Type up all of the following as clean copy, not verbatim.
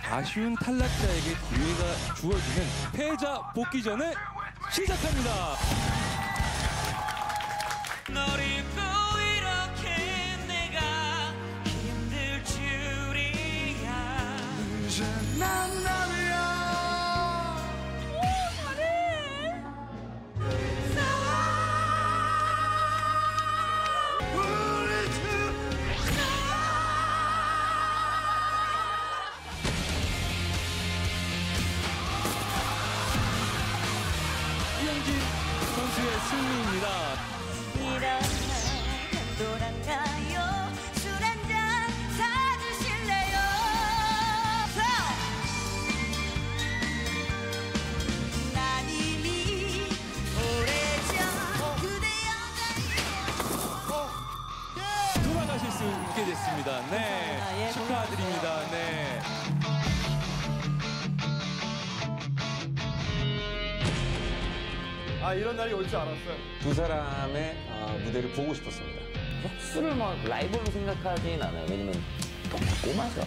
아쉬운 탈락자에게 기회가 주어지는 패자 복귀전을 시작합니다. 널 잊고 이렇게 내가 힘들 줄이야. 이제 만나면 이영진 선수의 승리입니다. 일어나 돌아가요. 술 한잔 사주실래요? 난 이미 오래전 그대 여자여. 돌아가실 수 있게 됐습니다. 네, 축하드립니다. 네. 아, 이런 날이 올 줄 알았어요. 두 사람의 무대를 보고 싶었습니다. 혁수를 막 라이벌로 생각하진 않아요. 왜냐면 너무 꼬마죠.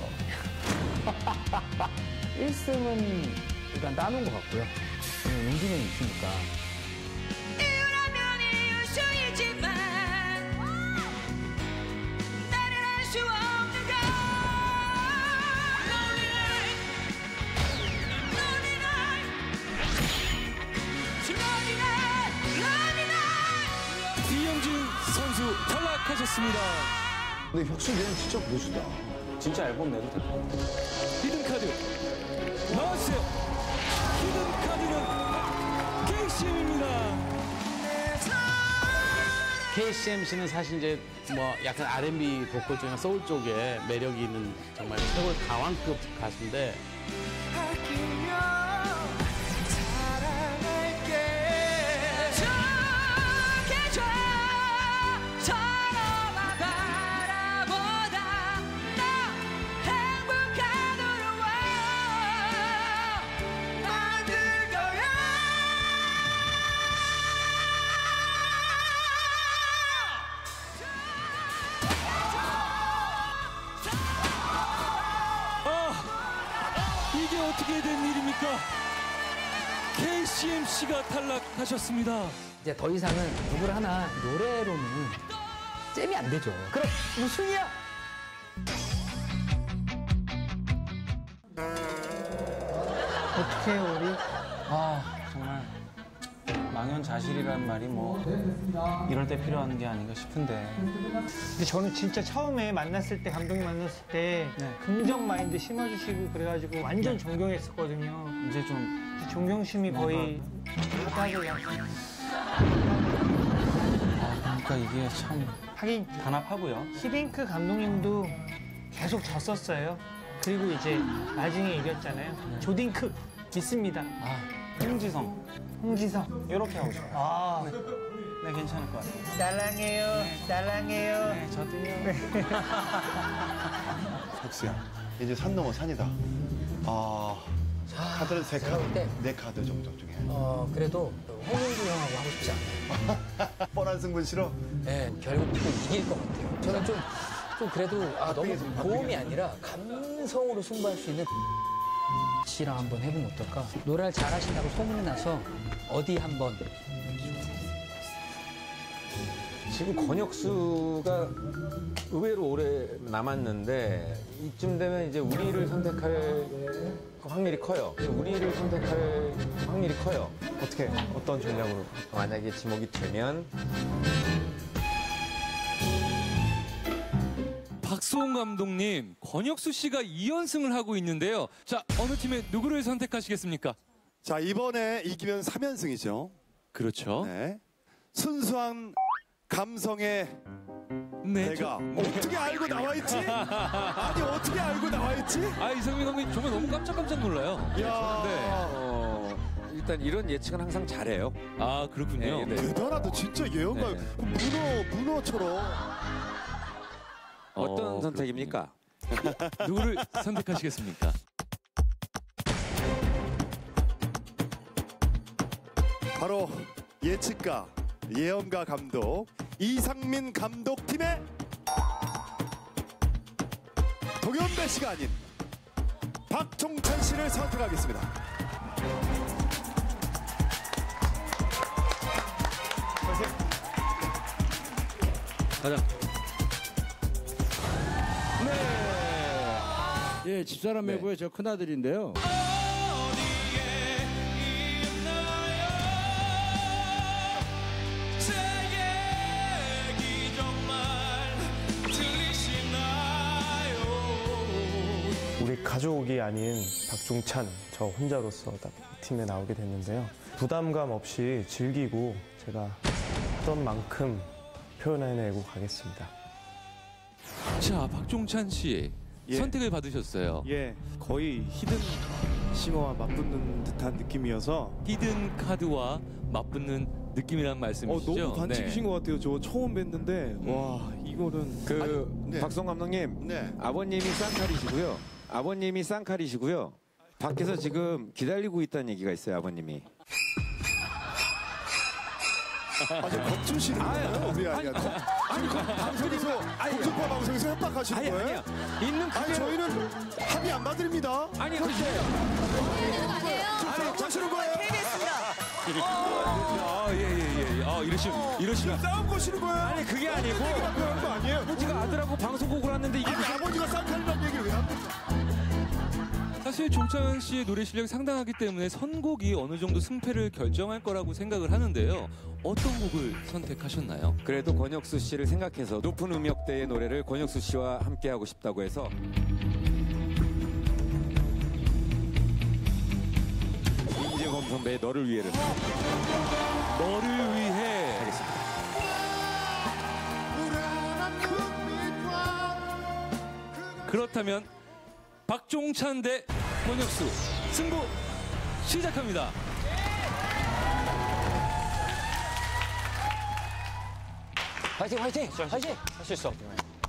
1승은 일단 따놓은 것 같고요. 용기는 있으니까. 이유라면 이유일 수 있지만 나는 할 수 없는 걸. Lonely night, lonely night, lonely night, lonely night. 이영진 선수 탈락하셨습니다. 근데 혁수는 진짜 고수다. 진짜 앨범 내도 될 것 같아. 히든카드 나왔어요. 히든카드는 KCM입니다. KCMC는 사실 이제 뭐 약간 R&B 보컬 중에 소울 쪽에 매력이 있는 정말 최고의 가왕급 가수인데 이게 어떻게 된 일입니까? KCMC가 탈락하셨습니다. 이제 더 이상은 누구를 하나 노래로는 잼이 안 되죠. 그럼 우승이야! 어떻게 우리? 정말 망연자실이라는 말이 뭐 이럴 때 필요한 게 아닌가 싶은데. 근데 저는 진짜 처음에 만났을 때 감독님 만났을 때 긍정 마인드 심어주시고 그래가지고 완전 존경했었거든요. 이제 좀 존경심이 거의 바닥을 그러니까 이게 참 하긴 단합하고요. 히딩크 감독님도 계속 졌었어요. 그리고 이제 나중에 이겼잖아요. 조딩크 믿습니다. 홍지성 홍지성 이렇게 하고 싶어요. 네, 괜찮을 것 같아요. 사랑해요, 사랑해요. 네, 저도요. 혁수야, 이제 산 넘어 산이다. 카드는 세 카드, 때. 네 카드 정도 중에. 그래도 홍윤주 형하고 하고 싶지 않아요. 뻔한 승분 싫어? 네, 결국 또 이길 것 같아요. 저는 좀 그래도 너무 고음이 아니라 감성으로 승부할 수 있는 씨랑 한번 해보면 어떨까? 노래를 잘하신다고 소문이 나서 어디 한번. 지금 권혁수가 의외로 오래 남았는데 이쯤 되면 이제 우리를 선택할 확률이 커요. 우리를 선택할 확률이 커요. 어떻게, 어떤 전략으로? 만약에 지목이 되면 박수홍 감독님, 권혁수 씨가 2연승을 하고 있는데요. 자, 어느 팀의 누구를 선택하시겠습니까? 자, 이번에 이기면 3연승이죠. 그렇죠. 네. 순수한 감성의 네, 내가 어떻게 알고 나와있지? 아니, 어떻게 알고 나와있지? 이상민 감독님 정말 너무 깜짝 놀라요. 야, 네. 일단 이런 예측은 항상 잘해요. 그렇군요. 네. 대단하다. 진짜 예언가. 문어처럼. 어떤 선택입니까? 누구를 선택하시겠습니까? 바로 예측가, 예언가 감독 이상민 감독팀의 동현배 씨가 아닌 박종찬 씨를 선택하겠습니다. 가자. 예, 집사람 매고의 저 큰아들인데요. 우리 가족이 아닌 박종찬 저 혼자로서 딱 팀에 나오게 됐는데요. 부담감 없이 즐기고 제가 하던 만큼 표현해내고 가겠습니다. 자, 박종찬 씨 예. 선택을 받으셨어요. 예, 거의 히든 싱어와 맞붙는 듯한 느낌이어서 히든 카드와 맞붙는 느낌이란 말씀이시죠? 너무 반칙이신 것 같아요. 저 처음 뵀는데 와 이거는 박성 감독님, 아버님이 쌍칼이시고요. 아버님이 쌍칼이시고요. 밖에서 지금 기다리고 있다는 얘기가 있어요, 아버님이. 겁주시는 거예요? 방송에서 공중파 방송에서 협박하시는 거예요? 아니야. 있는 아니 저희는 합의 안 받습니다. 아니 그렇게 하시는 거예요? 이러시면 싸움 거시는 거예요? 아니 그게 아니고 그런 거 아니에요? 아버지가 아들하고 방송국을 왔는데 이게 아니 아버지가 쌍칼이라는 얘기를 왜 합니까? 사실 종찬 씨의 노래 실력이 상당하기 때문에 선곡이 어느 정도 승패를 결정할 거라고 생각을 하는데요. 어떤 곡을 선택하셨나요? 그래도 권혁수 씨를 생각해서 높은 음역대의 노래를 권혁수 씨와 함께 하고 싶다고 해서 임재범 선배의 너를 위해를 너를 위해 하겠습니다. 그렇다면 박종찬 대 권혁수 승부 시작합니다. 화이팅, 화이팅, 화이팅. 할 수 있어.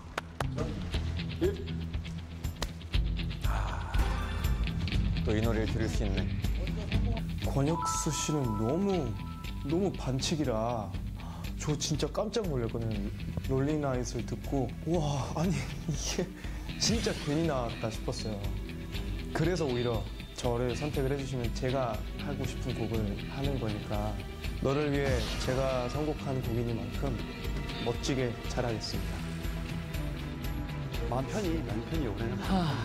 또 이 노래를 들을 수 있네. 권혁수 씨는 너무 반칙이라 저 진짜 깜짝 놀랐거든요. 롤링아잇을 듣고 와 아니 이게 진짜 괜히 나왔다 싶었어요. 그래서 오히려 저를 선택을 해주시면 제가 하고 싶은 곡을 하는 거니까 너를 위해 제가 선곡한 곡이니만큼 멋지게 잘하겠습니다. 마음 편히 올해는.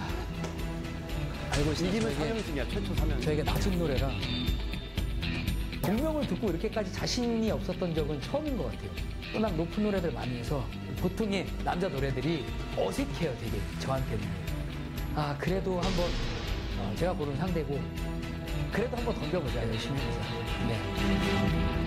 알고 있어요. 이기면 3연승이야, 최초 3연승. 저에게 낮은 노래라 공명을 듣고 이렇게까지 자신이 없었던 적은 처음인 것 같아요. 워낙 높은 노래들 많이 해서 보통의 남자 노래들이 어색해요, 되게 저한테는. 그래도 한번 제가 고른 상대고 그래도 한번 덤벼보자, 열심히 해서. 네.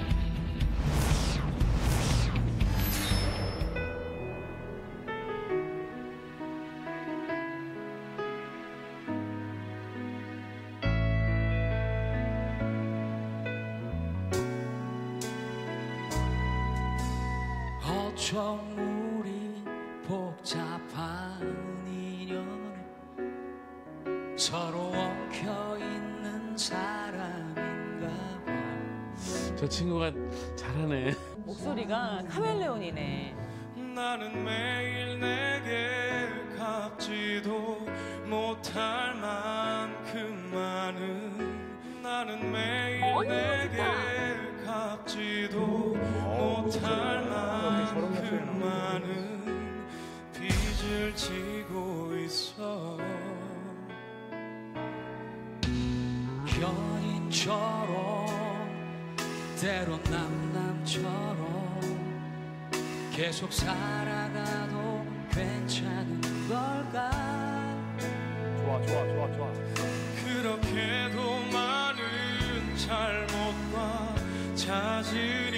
어쩜 우리 복잡한 인연에 서로 엉켜있는 사람인가 봐. 저 친구가 잘하네. 목소리가 카멜레온이네. 나는 매일 내게 갚지도 못할 만큼 많은 나는 매일 내게 갚지도 못할 만큼 많은 빚을 지고 있어. 연인처럼 때론 남남처럼 계속 살아가도 괜찮은 걸까. 좋아. 그렇게도 많은 잘못과 잦은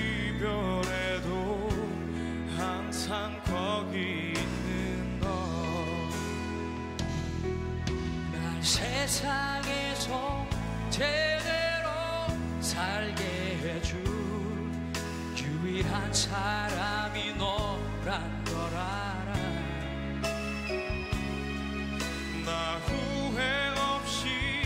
이별에도 항상 거기 있는 너. 날 세상에서 제대로 살게 해줄 유일한 사람이 너란 걸 알아. 나 후회 없이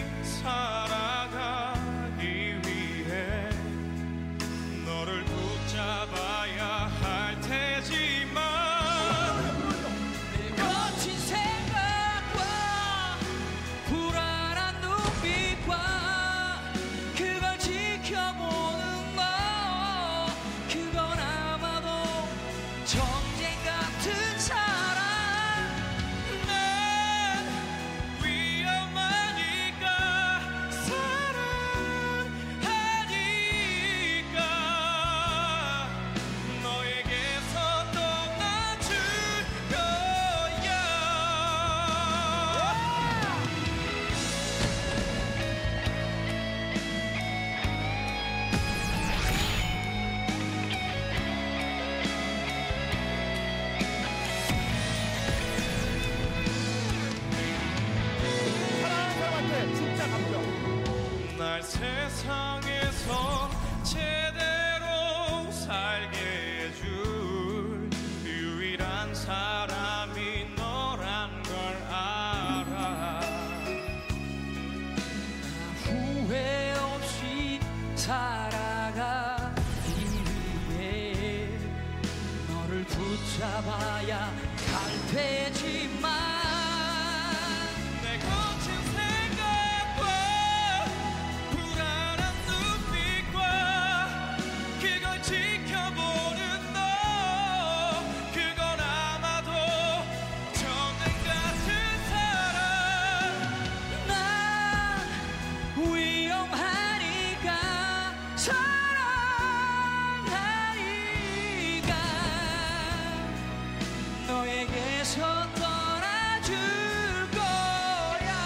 살아가기 위해 너를 붙잡아야 할 테지만 내 거친 생각과 붙잡아야 할 테지만 내 거친 생각과 불안한 눈빛과 그걸 지켜보는 너 그건 아마도 정말 같은 사람 난 위험하니까 너에게서 떠나줄 거야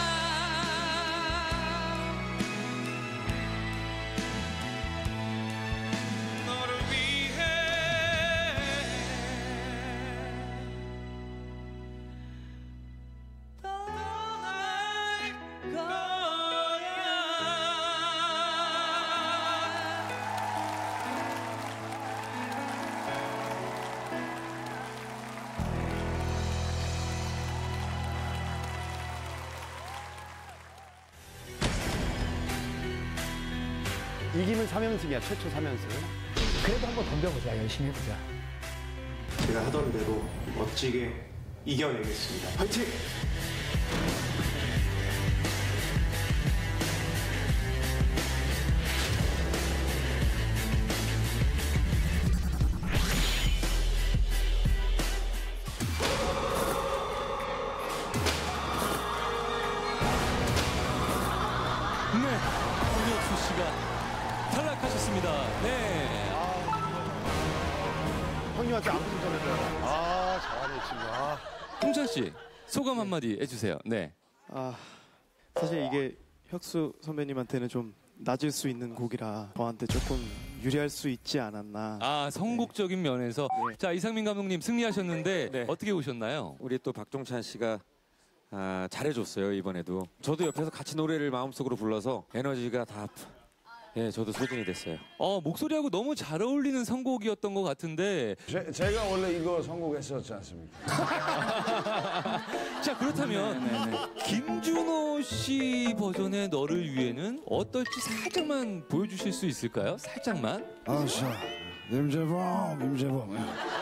너를 위해 떠날 거야 이기면 3연승이야, 최초 3연승. 그래도 한번 덤벼보자. 열심히 해보자. 제가 하던 대로 멋지게 이겨내겠습니다. 화이팅! 네, 권혁수 씨가 탈락하셨습니다. 네. 형님한테 안부 좀 전해줘요. 아, 잘하네, 친구. 아. 홍찬 씨, 소감 한마디 해주세요. 네. 사실 이게 혁수 선배님한테는 좀 낮을 수 있는 곡이라 저한테 조금 유리할 수 있지 않았나. 선곡적인 면에서. 자, 이상민 감독님 승리하셨는데 어떻게 오셨나요? 우리 또 박종찬 씨가 잘해줬어요, 이번에도. 저도 옆에서 같이 노래를 마음속으로 불러서 에너지가 다 저도 소진이 됐어요. 목소리하고 너무 잘 어울리는 선곡이었던 것 같은데. 제가 원래 이거 선곡했었지 않습니까? 자, 그렇다면 김준호 씨 버전의 너를 위해는 어떨지 살짝만 보여주실 수 있을까요? 살짝만. 자, 임재범.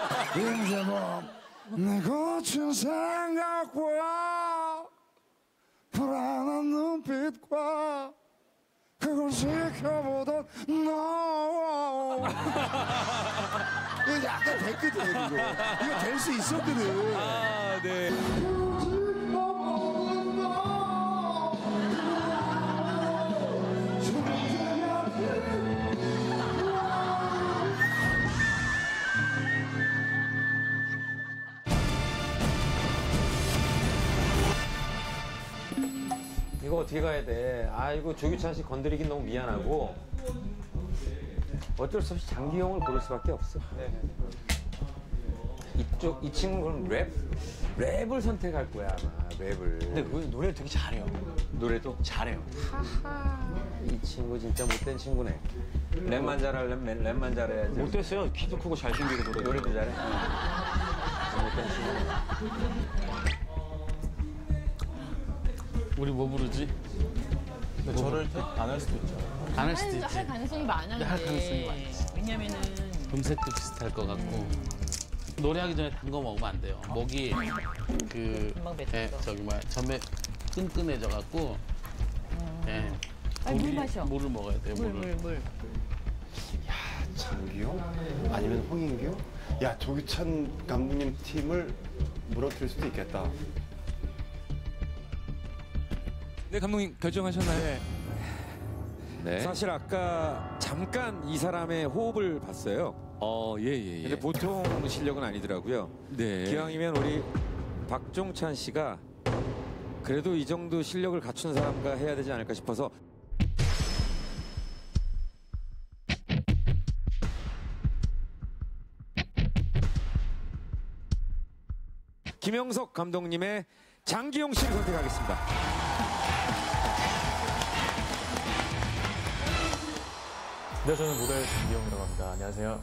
내 거친 생각과 불안한 눈빛과 그걸 지켜보던 너. 이거 약간 됐거든, 이거 될 수 있었거든. 네. 이거 어떻게 가야 돼? 이거 조규찬 씨 건드리긴 너무 미안하고 어쩔 수 없이 장기영을 고를 수밖에 없어. 이 친구는 랩을 선택할 거야 아마. 랩을. 근데 노래를 되게 잘해요. 노래도 잘해요. 이 친구 진짜 못된 친구네. 랩만 잘하려면 랩만 잘해야지. 못됐어요. 키도 크고 잘생기고 노래도 잘해. 못된 친구. 우리 뭐 부르지? 근데 저를 안 할 수도 있죠. 안 할 수도 있지. 할 가능성이 많아요. 할 가능성이 많지. 왜냐면은 음색도 비슷할 것 같고. 노래하기 전에 단 거 먹으면 안 돼요. 목이 전에 끈끈해져 갖고. 물 마셔. 물을 먹어야 돼요. 물. 장기용? 아니면 홍인규? 야, 조규찬 감독님 팀을 무너뜨릴 수도 있겠다. 네, 감독님 결정하셨나요? 네. 사실 아까 잠깐 이 사람의 호흡을 봤어요. 예. 근데 보통 실력은 아니더라고요. 네. 기왕이면 우리 박종찬 씨가 그래도 이 정도 실력을 갖춘 사람과 해야 되지 않을까 싶어서. 김영석 감독님의 장기용 씨를 선택하겠습니다. 네, 저는 모델 장기용이라고 합니다. 안녕하세요.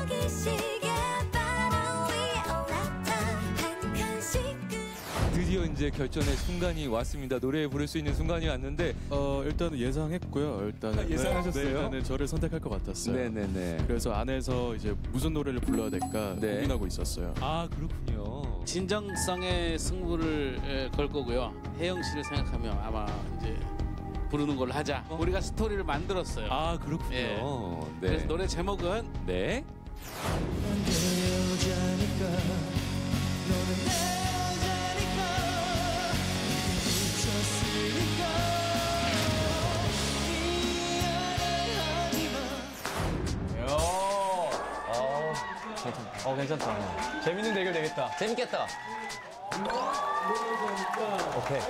드디어 이제 결전의 순간이 왔습니다. 노래 부를 수 있는 순간이 왔는데 일단은 예상했고요. 일단은 예상하셨어요? 네, 일단은 저를 선택할 것 같았어요. 네네네. 그래서 안에서 이제 무슨 노래를 불러야 될까 고민하고 있었어요. 아 그렇군요. 진정성의 승부를 걸 거고요. 혜영 씨를 생각하면 아마 이제 부르는 걸로 하자. 우리가 스토리를 만들었어요. 아 그렇군요. 예. 네. 그래서 노래 제목은 네. 괜찮다. 재밌는 대결 되겠다. 재밌겠다. 오케이.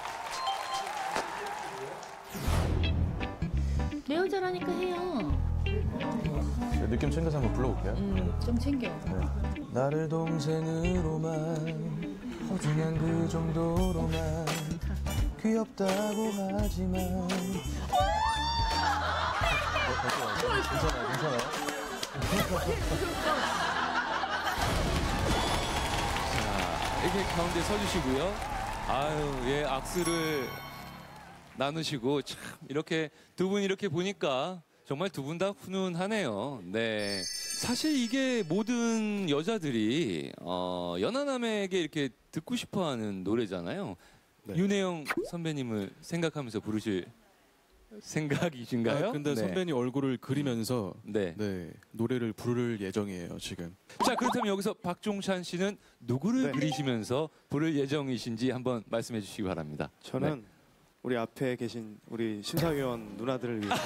내 여자라니까 해요. 느낌 챙겨서 한번 불러볼게요. 좀 챙겨. 나를 동생으로만 소중한 그 정도로만 귀엽다고 하지만 괜찮아요. 자, 이렇게 가운데 서주시고요. 아유, 예, 악수를 나누시고 참 이렇게 두 분 이렇게 보니까 정말 두 분 다 훈훈하네요. 네, 사실 이게 모든 여자들이 연하남에게 이렇게 듣고 싶어하는 노래잖아요. 윤혜영 선배님을 생각하면서 부르실 생각이신가요? 근데 네. 선배님 얼굴을 그리면서 네. 노래를 부를 예정이에요 지금. 자, 그렇다면 여기서 박종찬 씨는 누구를 그리시면서 부를 예정이신지 한번 말씀해 주시기 바랍니다. 저는 우리 앞에 계신 우리 심사위원 누나들을 위해서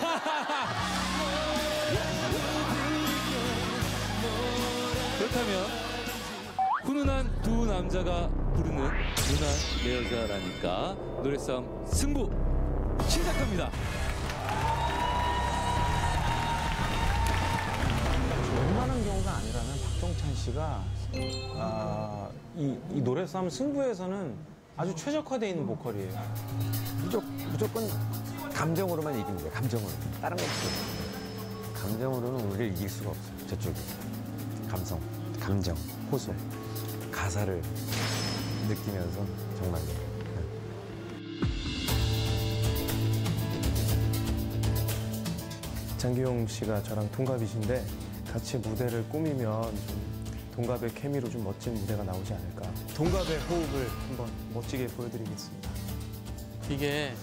그렇다면 훈훈한 두 남자가 부르는 누나 내 여자라니까 노래 싸움 승부 시작합니다. 웬만한 경우가 아니라면 박종찬 씨가 이 노래 싸움 승부에서는 아주 최적화되어 있는 보컬이에요. 무조건 감정으로만 이깁니다. 감정으로. 다른 거 없어요. 감정으로는 우리를 이길 수가 없어요. 저쪽이. 감성, 감정, 호소, 가사를 느끼면서 정말로. 장기용 씨가 저랑 동갑이신데 같이 무대를 꾸미면 좀 동갑의 케미로 좀 멋진 무대가 나오지 않을까. 동갑의 호흡을 한번 멋지게 보여드리겠습니다. 이게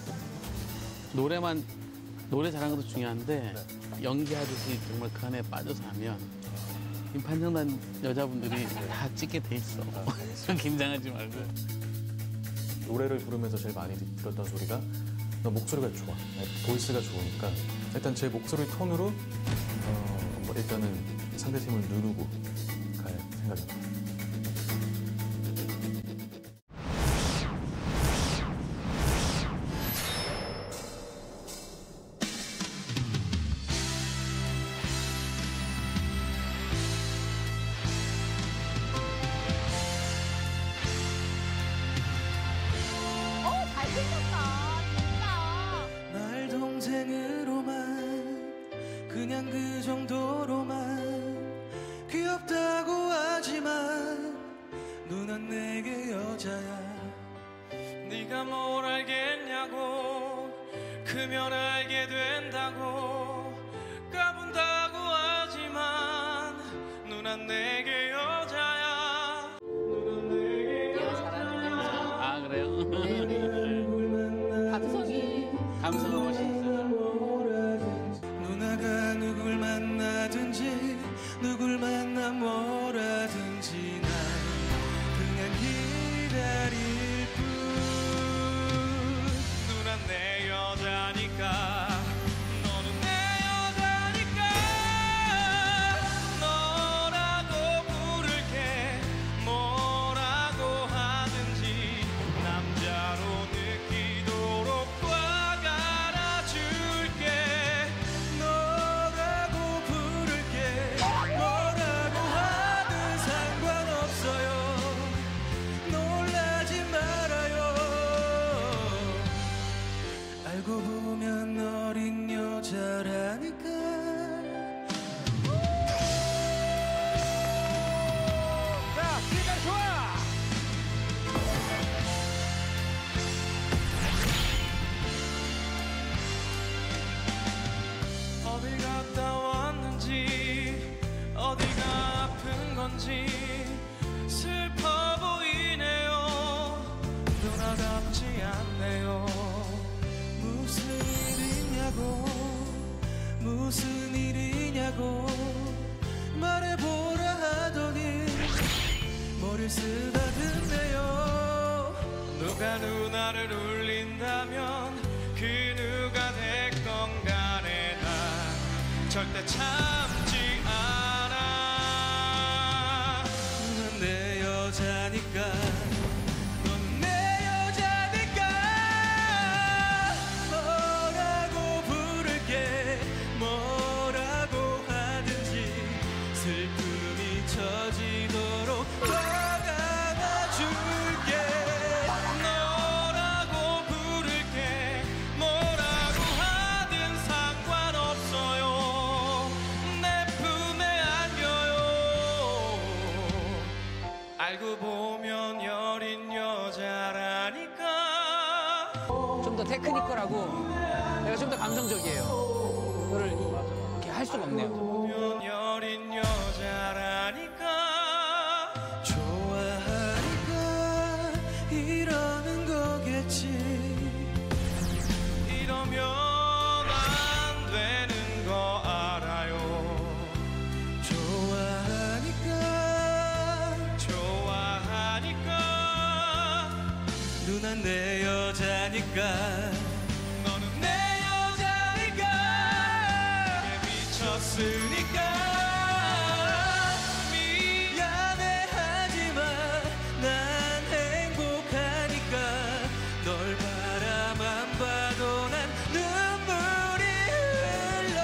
노래 잘하는 것도 중요한데 연기하듯이 정말 그 안에 빠져서 하면 이 판정단 여자분들이 다 찍게 돼 있어. 좀 긴장하지 말고. 노래를 부르면서 제일 많이 들었던 소리가 너 목소리가 좋아. 보이스가 좋으니까 일단 제 목소리 톤으로 일단은 상대팀을 누르고 갈 생각입니다. 잘생겼다, 진짜. 날 동생으로만 그냥 그 정도로만 귀엽다고 하지만 누난 내게 여자야. 네가 뭘 알겠냐고. 크면 알게 된다고. 까분다고 하지만 누난 내게 여자야. 누난 내게 여자야. 아 그래요? 감성이. 감성은 멋있어요. 누나가 누굴 만나든지 누굴 만나 뭐라든지 난 그냥 기다릴 뿐. 누난 내 여자니까. 너는 내 여자니까. 너라고 건지 슬퍼 보이네요. 돌아답지 않네요. 무슨 일이냐고 무슨 일이냐고 말해보라 하더니 머리를 쓰다듬네요. 누가 누나를 울린다면 그 누가 됐건 간에 난 절대 참지 않아. 넌 내 여자니까 넌 내 여자니까 뭐라고 부를게 뭐라고 하든지 슬픔이 젖이도록 다가가줄게. 너라고 부를게 뭐라고 하든 상관없어요. 내 품에 안겨요. 알고 보면 여린 여자라니까. 좀 더 테크니컬하고 내가 좀 더 감성적이에요. 이거를 이렇게 할 수가 없네요. 보면 여린 여자라니까. 좋아하니까 이러는 거겠지. 이러면 안 되는 거 알아요. 좋아하니까 누난 내 여자니까 너는 내 여자니까 미쳤으니까. 미안해 하지마 난 행복하니까. 널 바라만 봐도 난 눈물이 흘러.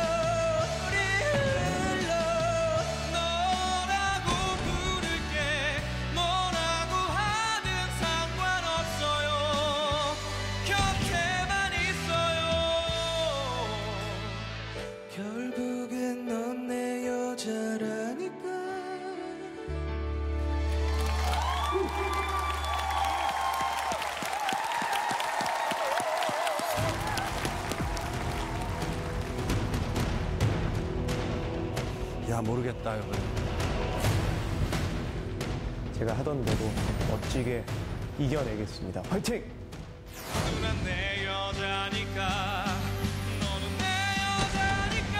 너라고 부를게 뭐라고 하든 상관없어요. 곁에만 있어요. 결국엔 넌 내 여자라니까. 야, 모르겠다, 이거. 제가 하던 대로 멋지게 이겨내겠습니다. 화이팅! 누난 내 여자니까. 너는 내 여자니까.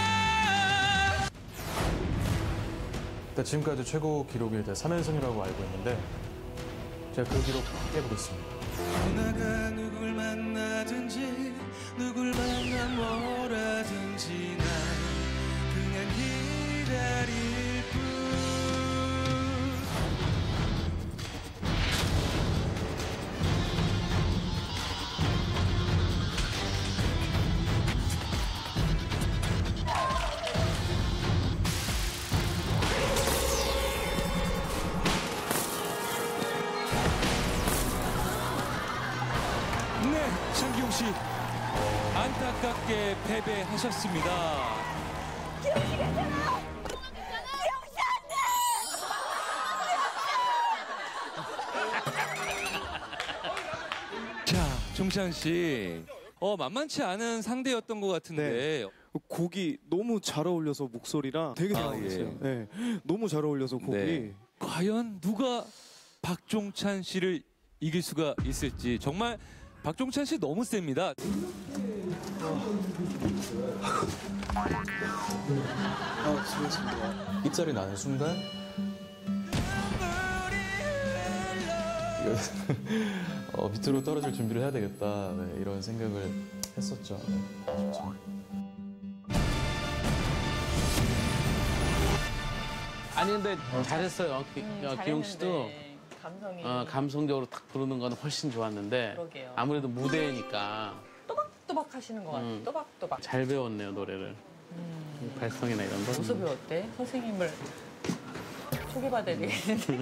일단 지금까지 최고 기록이 3연승이라고 알고 있는데 제가 그 기록 깨보겠습니다. 누나가 누굴 만나든지 누굴 만나 뭐라든지 난 그냥 기다릴 뿐. 네, 장기용 씨 안타깝게 패배하셨습니다. 자, 종찬 씨, 만만치 않은 상대였던 것 같은데. 곡이 너무 잘 어울려서 목소리랑 되게 아, 잘어울렸어요. 예. 네, 너무 잘 어울려서 곡이. 네. 과연 누가 박종찬 씨를 이길 수가 있을지. 정말 박종찬 씨 너무 셉니다. 입살이 나는 순간 밑으로 떨어질 준비를 해야 되겠다, 네, 이런 생각을 했었죠. 네, 아쉽죠. 아니 근데 잘했어요. 기용 씨도 감성이. 감성적으로 딱 부르는 건 훨씬 좋았는데 그러게요. 아무래도 무대니까 또박또박 하시는 것 같아요. 또박또박. 잘 배웠네요, 노래를. 발성이나 이런 거. 어디서 배웠대? 선생님을 소개받아야 되겠는데.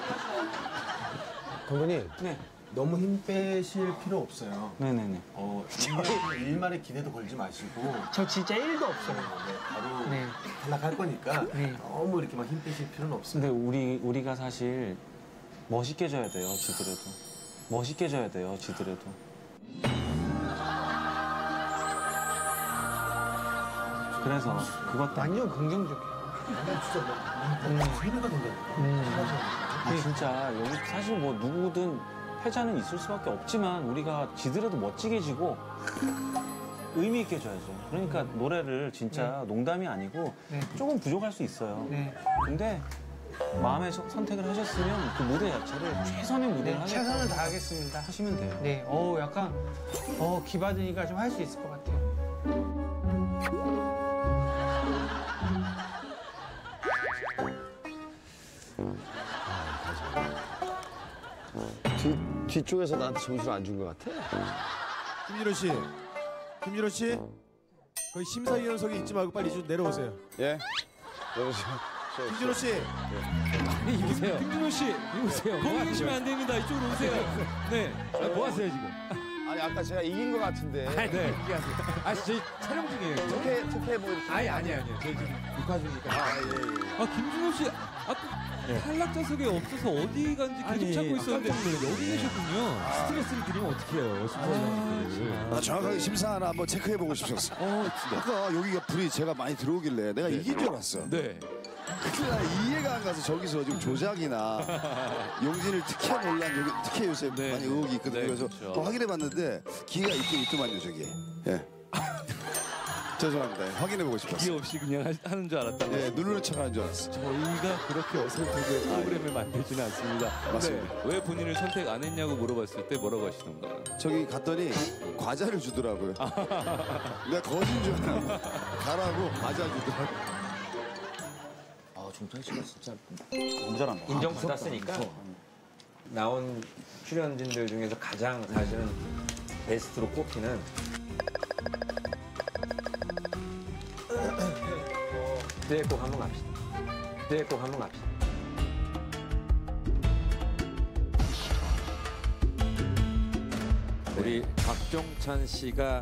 감독님. 네. 너무 힘 빼실 필요 없어요. 네네네. 일말의 기대도 걸지 마시고. 저 진짜 1도 없어요. 바로 네. 탈락할 거니까 너무 이렇게 막 힘 빼실 필요는 없어요. 근데 우리가 사실 멋있게 져야 돼요, 지더라도. 멋있게 져야 돼요, 지더라도. 그래서 그것도 완전 긍정적이에요. 진짜 여기 사실 뭐 누구든 패자는 있을 수밖에 없지만 우리가 지더라도 멋지게 지고 의미 있게 져야죠. 그러니까 노래를 진짜 농담이 아니고 조금 부족할 수 있어요. 근데 마음의 선택을 하셨으면 그 무대 자체를 최선의 무대를 하겠다. 최선을 다하겠습니다. 하시면 돼요. 네, 약간 기 받으니까 좀 할 수 있을 것 같아요. 뒤쪽에서 나한테 점수를 안 준 것 같아. 김진호 씨, 김진호 씨, 거기 심사위원석에 있지 말고 빨리 좀 내려오세요. 예. 여보세요. 김진호 씨. 이보세요. 김진호 씨, 이보세요. 거기 계시면 안 됩니다. 이쪽으로 오세요. 네. 뭐 하세요 지금? 아니 아까 제가 이긴 것 같은데. 네. 저희 촬영 중이에요. 특혜 뭐 이렇게. 아니에요. 저희 지금 녹화 중이니까. 김진호 씨 아까 탈락자석에 없어서 어디 간지 계속 찾고 있었는데 여기 계셨군요. 스트레스를 드리면 어떡해요, 심사위원들. 정확하게 심사 하나 한번 체크해보고 싶었어. 아까 여기가 불이 제가 많이 들어오길래 내가 이긴 줄 알았어. 네. 근데 나 이해가 안 가서 저기서 지금 조작이나 용진을 특혜 논란, 특혜 요새 많이 의혹이 있거든요. 그래서 그렇죠. 확인해봤는데 기회가 있긴 있더만요, 저기. 예. 죄송합니다. 확인해보고 싶었어요. 기회 없이 그냥 하는 줄 알았다고. 네, 누르는 척 하는 줄 알았어요. 저희가 그렇게 어설프게 프로그램을 만들지는 않습니다. 맞습니다. 네. 왜 본인을 선택 안 했냐고 물어봤을 때 뭐라고 하시던가요? 저기 갔더니 과자를 주더라고요. 내가 거진 줄 알고 가라고 과자 주더라고요. 종찬 씨가 진짜 너무 잘한다. 인정받았으니까 나온 출연진들 중에서 가장 사실은 베스트로 꼽히는 그때 꼭 한번 갑시다. 그때 꼭 한번 갑시다. 우리 박종찬 씨가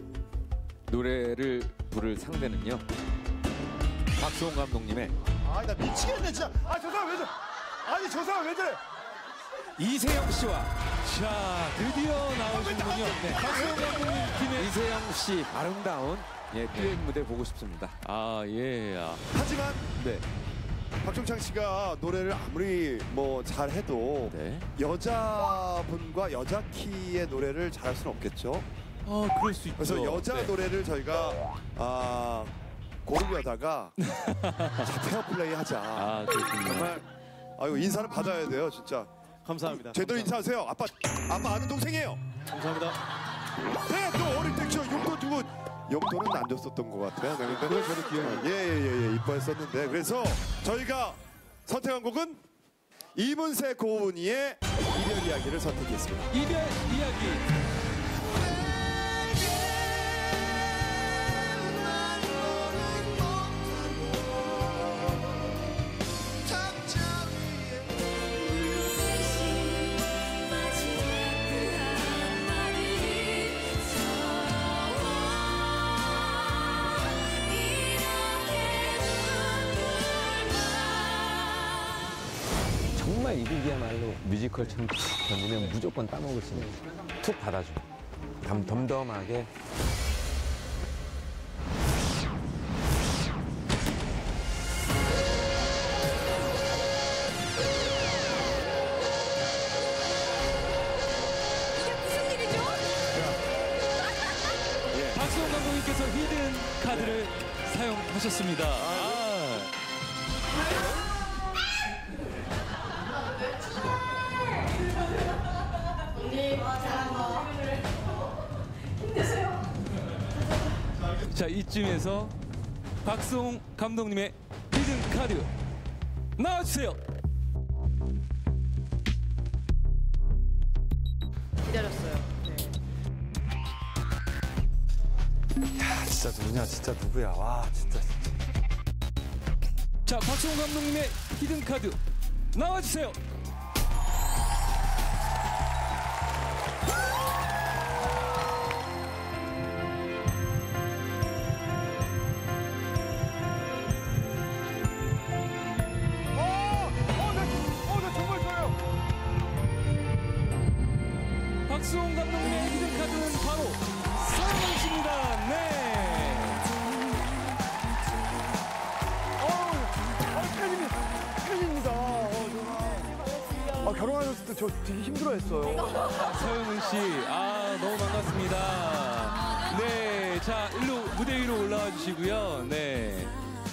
노래를 부를 상대는요. 박수홍 감독님의 나 미치겠네 진짜. 저 사람 왜 저래? 아니 저 사람 왜 저래? 이세영 씨와 자 드디어 나오시는군요. 네. 박수홍 감독님 팀의 이세영 씨 아름다운 듀엣 무대 보고 싶습니다. 하지만 네. 박종창 씨가 노래를 아무리 뭐 잘해도 여자분과 여자 키의 노래를 잘할 수는 없겠죠. 그럴 수 있죠. 그래서 여자 네. 노래를 저희가 고르려다가 자, 페어플레이 하자. 그렇군요. 정말 인사를 받아야 돼요, 진짜. 감사합니다. 제대로 인사하세요. 아빠 아는 동생이에요. 감사합니다. 네, 또 어릴 때 저 용돈 두고 용돈은 안 줬었던 것 같아요. 그걸 저도 기억해요. 예, 이뻐했었는데. 그래서 저희가 선택한 곡은 이문세 고은이의 이별 이야기를 선택했습니다. 이별 이야기. 정말 이 곡이야말로 뮤지컬처럼 툭 던지면 무조건 따먹을 수 있는 툭 받아줘. 덤덤하게. 박수홍 감독님께서 히든 카드를 사용하셨습니다. 자, 이쯤에서 박수홍 감독님의 히든 카드 나와주세요. 기다렸어요. 야, 진짜 누구냐, 진짜 누구야. 와, 진짜. 자, 박수홍 감독님의 히든 카드 나와주세요. 나 정말 좋아요. 박수홍 감독님의 히든 카드는 바로 사랑입니다. 네. 결혼하셨을 때 저 되게 힘들어했어요. 서영은 씨, 너무 반갑습니다. 네, 자, 무대 위로 올라와 주시고요. 네.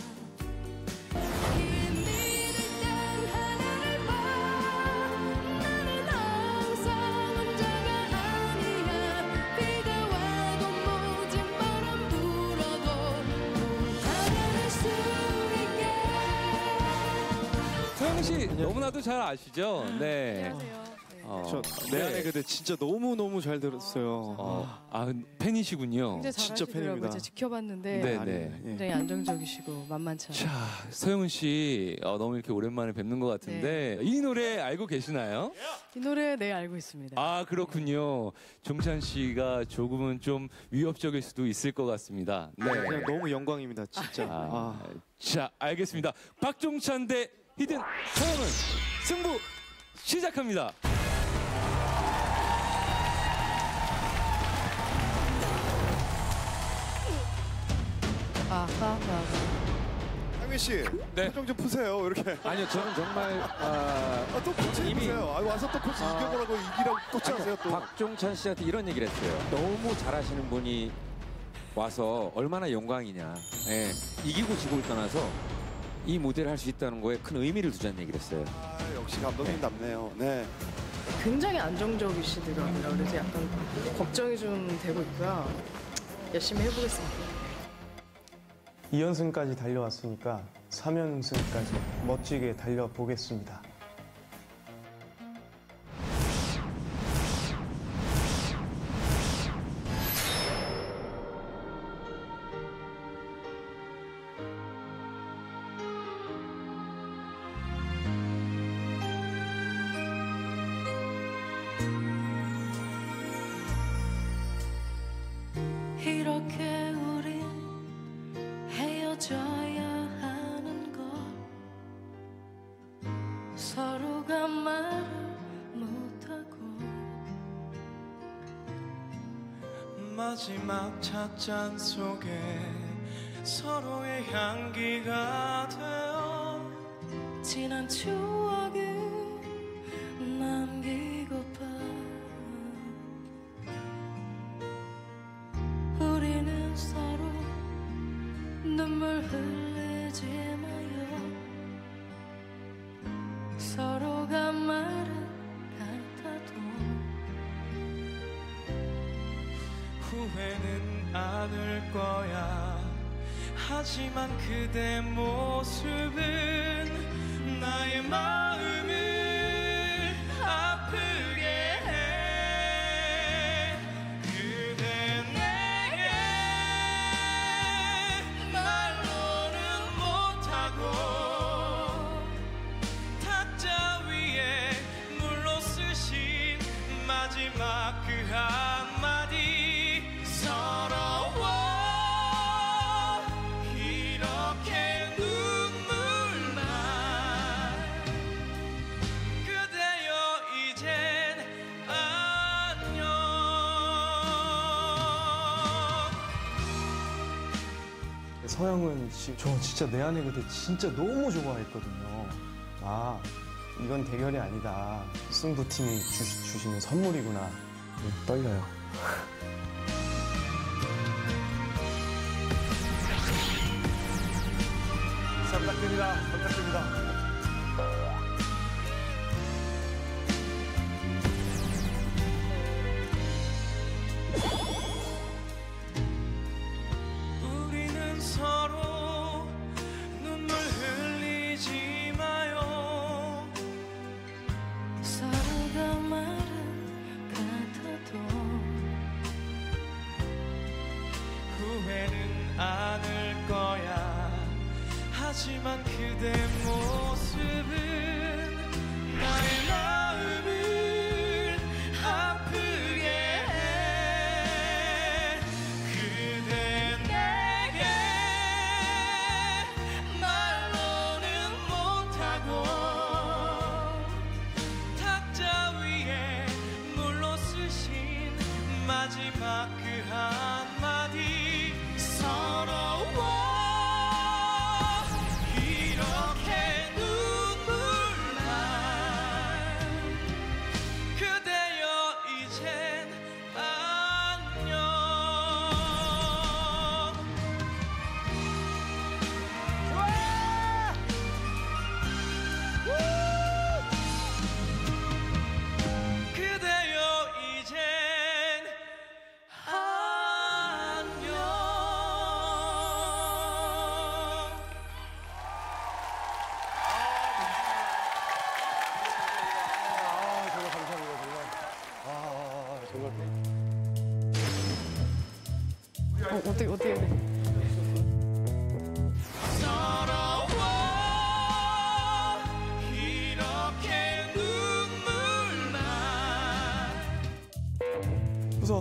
서영 씨 너무나도 잘 아시죠? 네. 안녕하세요. 내 안에 그대 진짜 너무 잘 들었어요. 팬이시군요. 굉장히 진짜 팬입니다. 제가 지켜봤는데 네네. 굉장히 안정적이시고 만만치 않아요. 자, 서영은 씨 너무 이렇게 오랜만에 뵙는 것 같은데 이 노래 알고 계시나요? 이 노래 네 알고 있습니다. 아, 그렇군요. 종찬 씨가 조금은 좀 위협적일 수도 있을 것 같습니다. 네. 그냥 너무 영광입니다, 진짜. 자, 알겠습니다. 박종찬 대 히든 서영은 승부 시작합니다. 상민 씨, 표정 좀 푸세요. 이렇게. 아니요, 저는 정말 또 코치 입으세요. 와서 또 코치 이겨보라고 이기라고 또 짜세요 또. 박종찬 씨한테 이런 얘기를 했어요. 너무 잘하시는 분이 와서 얼마나 영광이냐. 예, 이기고 지고를 떠나서 이 무대를 할 수 있다는 거에 큰 의미를 두자는 얘기를 했어요. 역시 감독님답네요. 네. 굉장히 안정적이시더라고요. 그래서 약간 걱정이 좀 되고 있고요. 열심히 해보겠습니다. 2연승까지 달려왔으니까 3연승까지 멋지게 달려보겠습니다. 이렇게 우린 헤어져야 하는 걸 서로가 말을 못하고 마지막 찻잔 속에 서로의 향기가 되어 지난 추억을 남기고파 우리는 서로 눈물 흘리지 마요 서로가 말은 같아도 후회는 않을 거야 하지만 그대 모습은 나의 마음을 아프게 해 그대 내게 말로는 못하고 탁자 위에 물로 쓰신 마지막 그 한마디 서러워 이렇게 눈물만 그대여 이젠 안녕 서영은 씨, 저 진짜 내 안에 그대 진짜 너무 좋아했거든요. 이건 대결이 아니다. 승부팀이 주시는 선물이구나. 떨려요. 잘 부탁드립니다. 부탁드립니다. 우리는 서로 눈물 흘리지 마요 서로가 말은 같아도 후회는 않을 거야 하지만 그대 모습은 어떻게 해야 돼? 이렇게 눈물 나 웃어.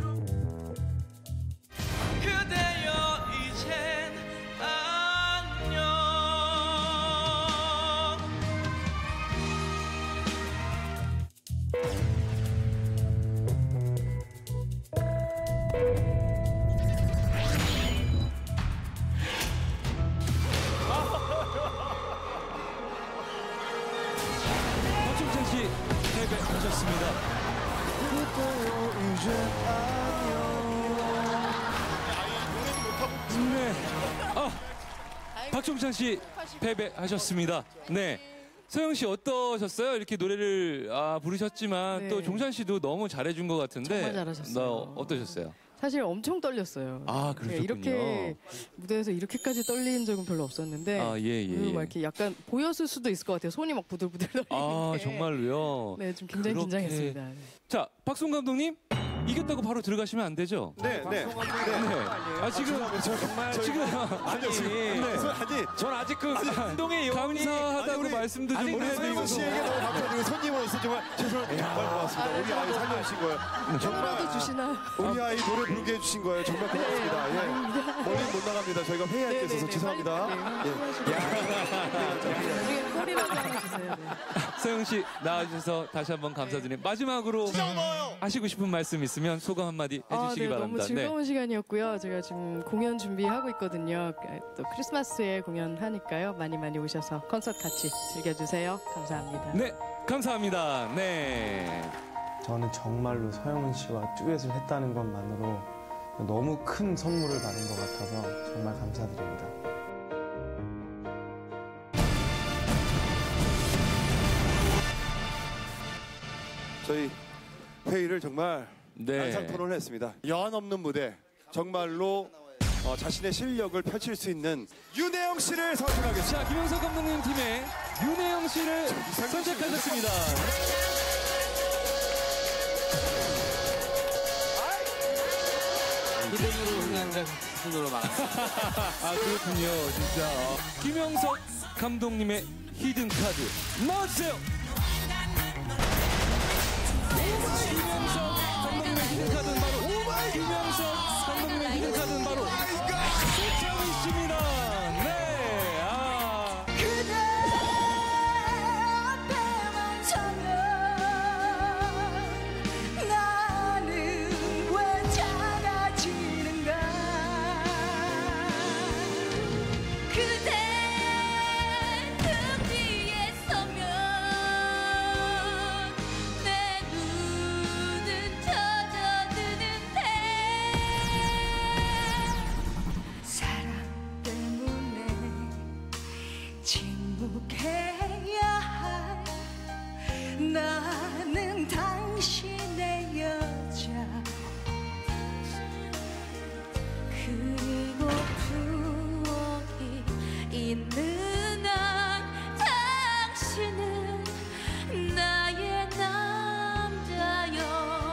그대여 이젠 안녕. 박종찬 씨 패배하셨습니다. 네. 박종찬 씨 패배하셨습니다. 네. 서영 씨 어떠셨어요? 이렇게 노래를 부르셨지만 네. 또 종찬 씨도 너무 잘해준 것 같은데 정말 잘하셨어요. 어떠셨어요? 사실 엄청 떨렸어요. 아, 그러셨군요. 이렇게 무대에서 이렇게까지 떨린 적은 별로 없었는데 막 이렇게 약간 보였을 수도 있을 것 같아요. 손이 막 부들부들 떨리는 아, 게. 정말로요? 네, 좀 굉장히 긴장했습니다. 네. 자, 박송 감독님 이겼다고 바로 들어가시면 안 되죠? 네. 지금 지금 전 아직 그 운동의 감사하다고 말씀도 좀 우리 서영 씨에게 너무 감사드리고 손님으로서 정말 죄송합니다. 정말 고맙습니다. 우리 아이 살려주신 거예요. 전화도 주시나? 우리 아이 노래 부르게 해주신 거예요. 정말 고맙습니다. 예. 멀리 못 나갑니다. 저희가 회의할 게 있어서 죄송합니다. 나중에 꼴이라도 하나 주세요. 서영 씨 나와주셔서 다시 한번 감사드립니다. 마지막으로 하시고 싶은 말씀 있으면 소감 한마디 해주시기 바랍니다. 너무 즐거운 시간이었고요. 제가 지금 공연 준비하고 있거든요. 또 크리스마스에 공연하니까요. 많이 오셔서 콘서트 같이 즐겨주세요. 감사합니다. 네, 감사합니다. 네. 저는 정말로 서영은 씨와 듀엣을 했다는 것만으로 너무 큰 선물을 받은 것 같아서 정말 감사드립니다. 저희 회의를 정말 난상토론을 했습니다. 여한 없는 무대, 정말로 자신의 실력을 펼칠 수 있는 윤혜영 씨를 선택하겠습니다. 자, 김영석 감독님 팀의 윤혜영 씨를 선택하셨습니다. 히든으로 흥한자 히든으로 말았습니다. 아, 그렇군요, 진짜. 김영석 감독님의 히든 카드 나와주세요. 김영석 감독님의 히든 카드는 바로 김영석 감독님의 히든 카드는 바로 소창희 씨입니다. 네, 그대 앞에만 서면 나는 왜 작아지는가. 그대 등 뒤에 서면 내 눈은 젖어드는데 사랑 때문에 침묵해야 할 나는 당신의 여자. 그리고 부엌이 있는 한 당신은 나의 남자여.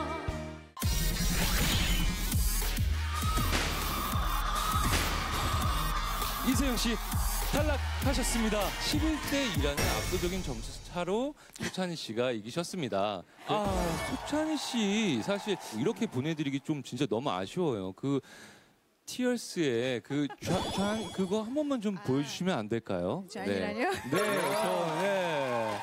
이세영 씨 탈락하셨습니다. 11대 2라는 압도적인 점수 차로 소찬희 씨가 이기셨습니다. 소찬희 씨 사실 이렇게 보내드리기 좀 진짜 너무 아쉬워요. 그 티얼스의 그 그거 한 번만 좀 보여주시면 안 될까요? 잔이라뇨? 네.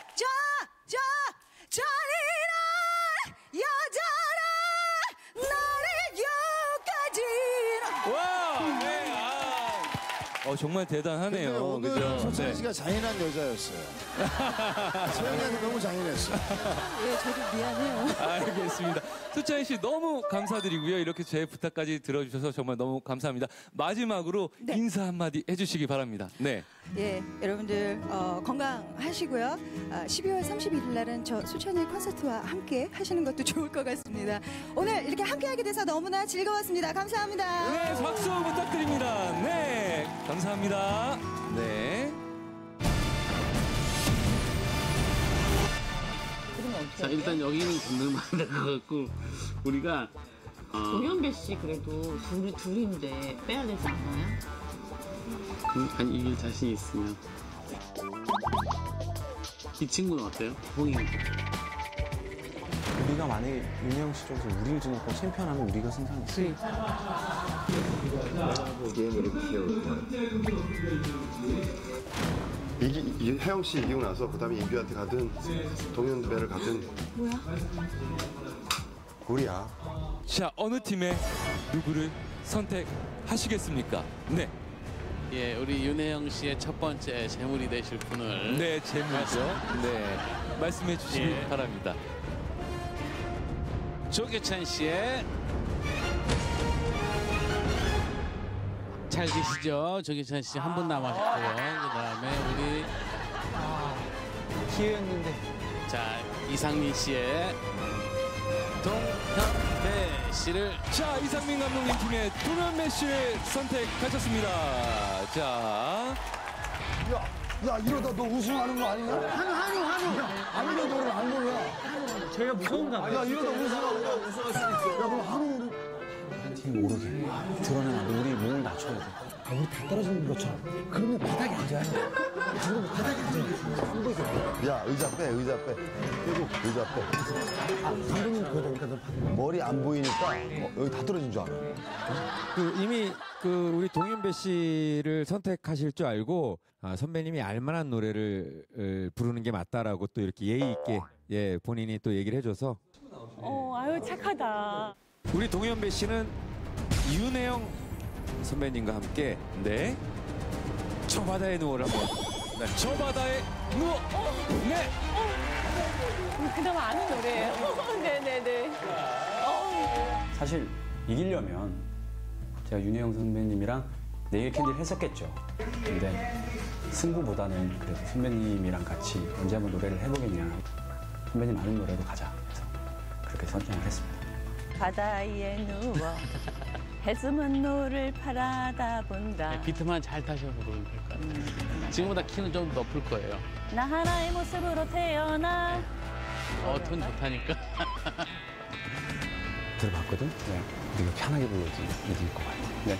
잔이란 여자라 나를 여기까지. 와, 네. 정말 대단하네요. 오늘 그죠? 소찬희 씨가 잔인한 여자였어요. 서영이한테 너무 잔인했어요. 예, 저도 미안해요. 알겠습니다. 소찬희 씨 너무 감사드리고요. 이렇게 제 부탁까지 들어주셔서 정말 너무 감사합니다. 마지막으로 인사 한마디 해주시기 바랍니다. 네. 예, 여러분들 건강하시고요. 12월 31일 날은 저 소찬희 콘서트와 함께 하시는 것도 좋을 것 같습니다. 오늘 이렇게 함께하게 돼서 너무나 즐거웠습니다. 감사합니다. 네, 박수 부탁드립니다. 네, 감사합니다. 네. 그러면 어떻게 자, 일단 여기는 건들면 안 될 것 같고 우리가 동현배 씨 그래도 둘인데 빼야 되지 않아요? 아니 이길 자신 있으면 이 친구는 어때요? 홍이 우리가 만약에 윤영 씨 쪽에서 우리를 지니까 챔피언하면 우리가 승산했어. 혜영 씨 이기고 나서 그다음에 인규한테 가든 동현배를 가든 뭐야? 우리야. 자, 어느 팀에 누구를 선택하시겠습니까? 네. 예, 우리 윤혜영 씨의 첫 번째 재물이 되실 분을 네, 재물이죠. 네, 말씀해 주시기 예. 바랍니다. 조규찬 씨의 잘 계시죠? 조규찬 씨 한 분 남았고요. 그다음에 우리 기회였는데. 자, 이상민 씨의 동현배 씨를 자, 이상민 감독님 팀의 동현배 씨를 선택하셨습니다. 자, 야 이러다 너 우승하는 거 아니냐? 한우. 아무도 너를 안 몰라. 제가 무서운가 봐요. 야 이러다 우승할 수도 있어. 야 그럼 한우. 팀 모르게 드러내면 안 돼. 우리 몸을 낮춰야 돼. 우리 다 떨어지는 것처럼. 그러면 바닥에 앉아야 돼. 그러면 바닥에 앉아야 돼. 야 의자 빼. 빼고 의자 빼. 감독님 그러니까 너 머리 안 보이니까 여기 다 떨어진 줄 알아. 이미 우리 동현배 씨를 선택하실 줄 알고 선배님이 알만한 노래를 부르는 게 맞다라고 또 이렇게 예의 있게 본인이 또 얘기를 해줘서 아유 착하다. 우리 동현배 씨는 윤혜영 선배님과 함께 저 바다에 누워를 한번 저 바다에 누워 그나마 아는 노래예요. 네네네. 사실 이기려면 제가 윤혜영 선배님이랑 네일 캔디를 했었겠죠. 근데 승부보다는 그래도 선배님이랑 같이 언제 한번 노래를 해보겠냐. 선배님 아는 노래로 가자 해서 그렇게 선정을 했습니다. 바다에 누워 해수면 노를 바라다 본다. 비트만 잘 타셔서 부르면 될 것 같아요. 지금보다 키는 좀 높을 거예요. 나 하나의 모습으로 태어나. 톤 좋다니까. 들어봤거든? 네. 우리가 편하게 불러도 이길 것 같아. 네.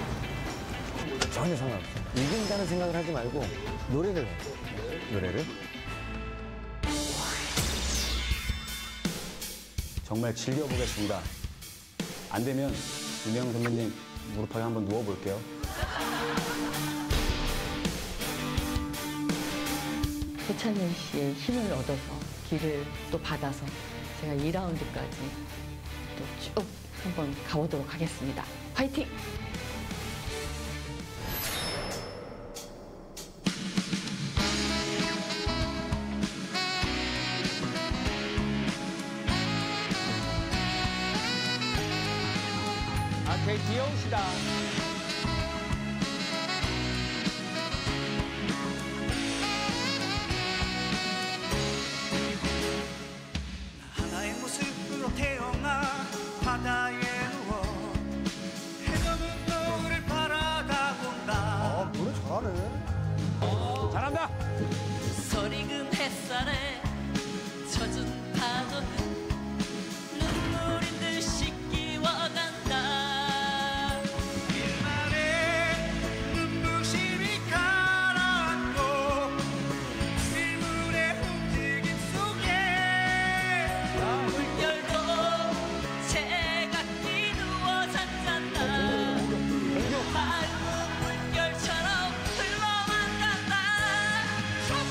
전혀 상관없어. 이긴다는 생각을 하지 말고 노래를 해. 노래를. 정말 즐겨보겠습니다. 안 되면 윤혜영 선배님 무릎하게 한번 누워볼게요. 조찬현 씨의 힘을 얻어서 길을 또 받아서 제가 2라운드까지 또 쭉 한번 가보도록 하겠습니다. 화이팅! 되게 귀여우시다. 하나의 모습으로 태어나 바다에 누워 해저문 노를 바라다 본다. 노래 잘하네. 잘한다. 서리근 햇살에 젖은 파도 눈물인 듯이 끼워간다. 일말에 눈부심이 가라앉고 실물의 움직임 속에 물결도 제각기 누워 잠잔다. 맑은 물결처럼 흘러만 간다.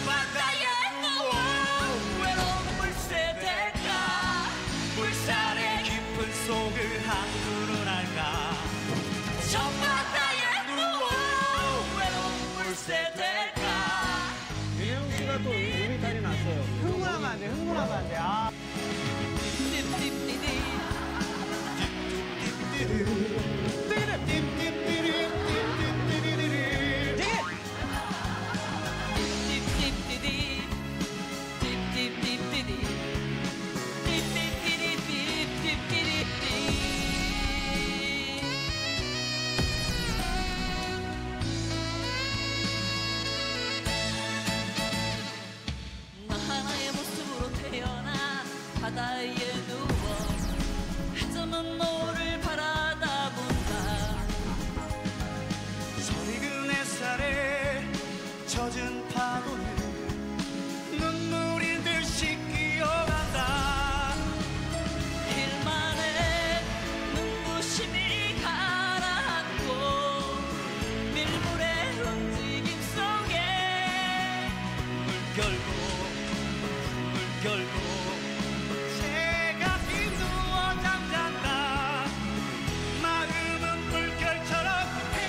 결고 꿈을 결고 새가 누워 잠잔다 마음은 물결처럼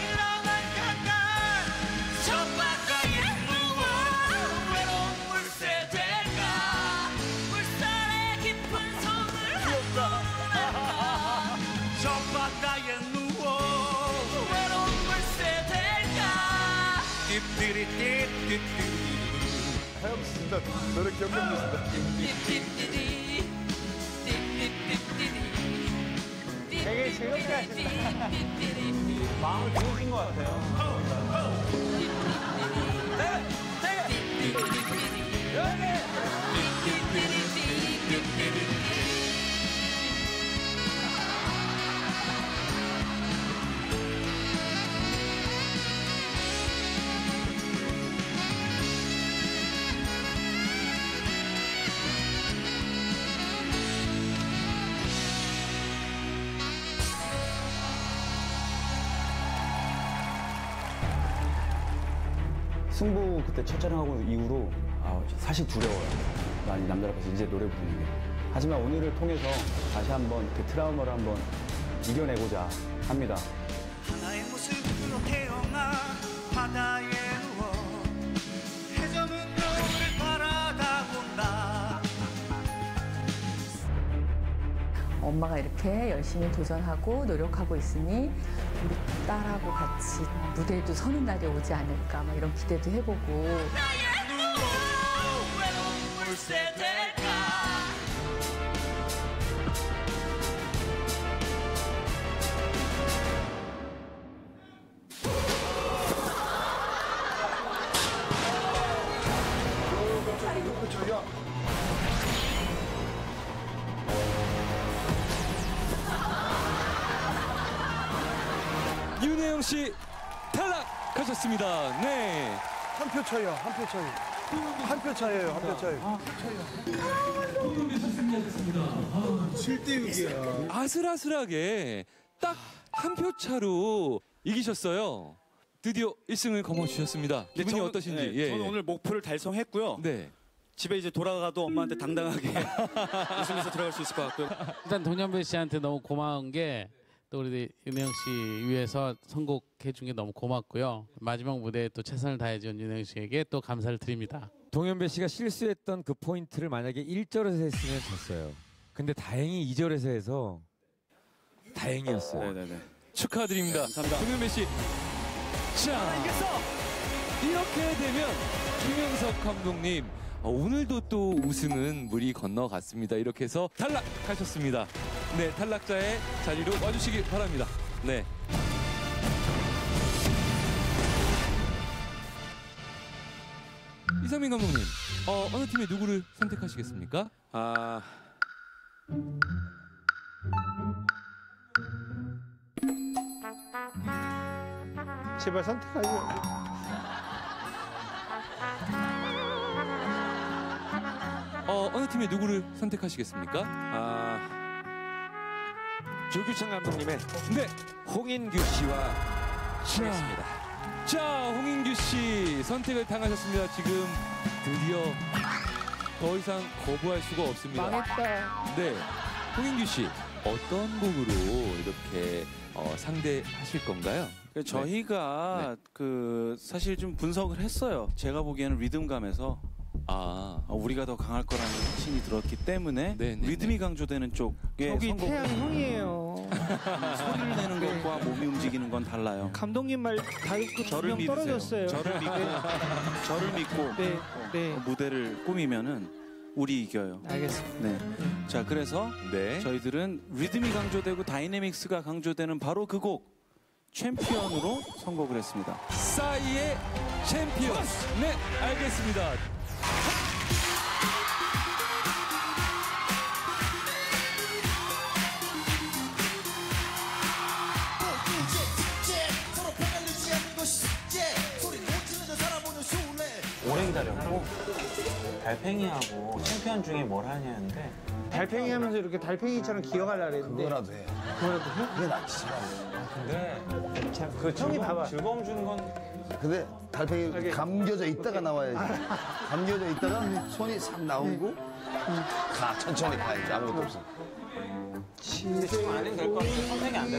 흘러만 간다 저 바다에 누워 외로운 물새들과 물살의 깊은 손을 한손을한다 저 바다에 누워 외로운 물새들과 띠띠리띠띠띠 하영 진짜 노래 기억력 있습니다. 되게 즐겁게 하신다. 마음을 비우신 것 같아요. 승부 그때 첫 촬영하고 이후로 사실 두려워요. 많이 남들 앞에서 이제 노래 부르는 게. 하지만 오늘을 통해서 다시 한번 그 트라우마를 한번 이겨내고자 합니다. 하나의 모습으로 태어나 바다에 누워 해저문 너를 바라다 본다 엄마가 이렇게 열심히 도전하고 노력하고 있으니 우리 딸하고 같이 무대에도 서는 날이 오지 않을까 막 이런 기대도 해보고 외로운 물새들과 윤혜영 씨 탈락하셨습니다. 네. 한 표 차이야, 한 표 차이. 한 표 차이예요, 한 표 차이. 7대 6이야. 아슬아슬하게 딱 한 표 차로 이기셨어요. 드디어 1승을 거머쥐셨습니다. 기분이 저는, 어떠신지. 네, 예, 저는 예. 오늘 목표를 달성했고요. 네. 집에 이제 돌아가도 엄마한테 당당하게 웃으면서 들어갈 수 있을 것 같고요. 일단 동현배 씨한테 너무 고마운 게 또 우리 윤혜영 씨 위해서 선곡해 준 게 너무 고맙고요. 마지막 무대에 또 최선을 다해준 윤혜영 씨에게 또 감사를 드립니다. 동현배 씨가 실수했던 그 포인트를 만약에 1절에서 했으면 졌어요. 근데 다행히 2절에서 해서 다행이었어요. 네네네. 축하드립니다. 감사합니다. 동현배 씨. 자, 이렇게 되면 김영석 감독님 오늘도 또 우승은 물이 건너갔습니다. 이렇게 해서 탈락하셨습니다. 네, 탈락자의 자리로 와주시기 바랍니다. 네. 이상민 감독님, 어느 팀의 누구를 선택하시겠습니까? 제발 선택하죠. 어느 팀의 누구를 선택하시겠습니까? 조규창 감독님의 네. 홍인규 씨와 하겠습니다. 자, 홍인규 씨 선택을 당하셨습니다. 지금 드디어 더 이상 거부할 수가 없습니다. 망했다. 네, 홍인규 씨 어떤 곡으로 이렇게 상대하실 건가요? 저희가 그 사실 좀 분석을 했어요. 제가 보기에는 리듬감에서 우리가 더 강할 거라는 확신이 들었기 때문에 리듬이 강조되는 쪽에 저기 선곡을 태양 했어요. 형이에요. 소리를 내는 네. 것과 몸이 움직이는 건 달라요. 감독님 말 다 듣고 저를 두명 믿으세요. 떨어졌어요. 저를 믿고 저를 믿고 네. 무대를 꾸미면은 우리 이겨요. 알겠습니다. 네. 자, 그래서 저희들은 리듬이 강조되고 다이내믹스가 강조되는 바로 그 곡 챔피언으로 선곡을 했습니다. 싸이의 챔피언. 네, 알겠습니다. 오래 기다렸고 달팽이하고 챔피언 중에 뭘 하냐는데 달팽이 하면서 이렇게 달팽이처럼 기어가려고 했는데 그거라도 해. 그거라도 해? 그게 낫지. 근데 자, 그 형이 봐봐. 즐거움 주는 건 근데 달팽이 감겨져 있다가 나와야지. 감겨져 있다가 손이 싹 나오고 가 천천히 가야지 아무것도 없어. 근데 지금 아니면 될 것 같아. 선택이 안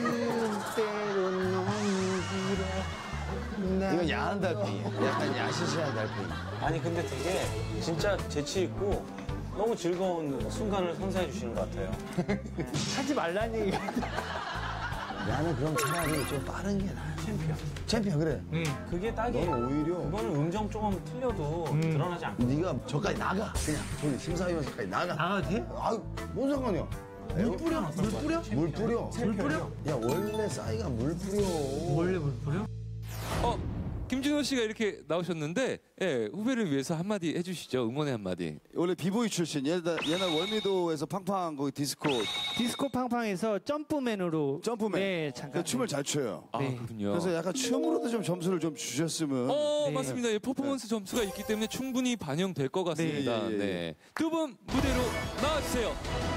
됐어. 이건 야한 달팽이야. 약간 야시시한 달팽이. 아니 근데 되게 진짜 재치 있고 너무 즐거운 순간을 선사해 주시는 것 같아요. 하지 말라니. 나는 그럼 차라리 좀 빠른 게 나아. 챔피언 그래. 그게 딱이에요. 넌 오히려 그거는 음정 조금 틀려도 드러나지 않고. 네가 저까지 나가. 그냥 저기 심사위원석까지 나가. 나가도 돼? 아유 뭔 상관이야. 물 뿌려? 물 뿌려? 물 뿌려. 물 뿌려? 야 원래 싸이가 물 뿌려. 원래 물 뿌려? 김진호 씨가 이렇게 나오셨는데 예, 후배를 위해서 한마디 해주시죠. 응원의 한마디. 원래 비보이 출신. 옛날 월미도에서 팡팡 거기 디스코 팡팡에서 점프맨으로. 점프맨. 네, 잠깐. 춤을 잘 춰요. 아 그렇군요. 그래서 약간 춤으로도 좀 점수를 좀 주셨으면. 네. 맞습니다. 예, 퍼포먼스 점수가 있기 때문에 충분히 반영될 것 같습니다. 네. 네. 두 분 무대로 나와주세요.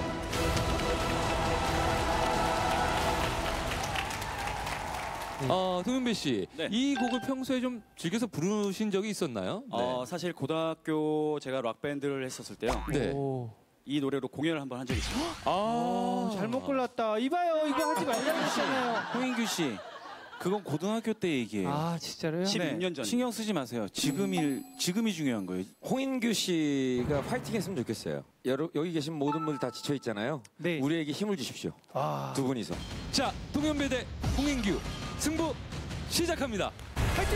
동현배 씨, 이 곡을 평소에 좀 즐겨서 부르신 적이 있었나요? 사실 고등학교 제가 락 밴드를 했었을 때요. 네. 이 노래로 공연을 한번 한 적이 있어요. 잘못 골랐다. 이봐요, 이거 하지 말라고 했잖아요. 홍인규 씨, 그건 고등학교 때 얘기예요. 아, 진짜로요? 16년 전. 신경 쓰지 마세요. 지금이 중요한 거예요. 홍인규 씨가 파이팅했으면 좋겠어요. 여기 계신 모든 분들 다 지쳐 있잖아요. 네. 우리에게 힘을 주십시오. 두 분이서. 자, 동현배 대 홍인규 승부 시작합니다. 파이팅!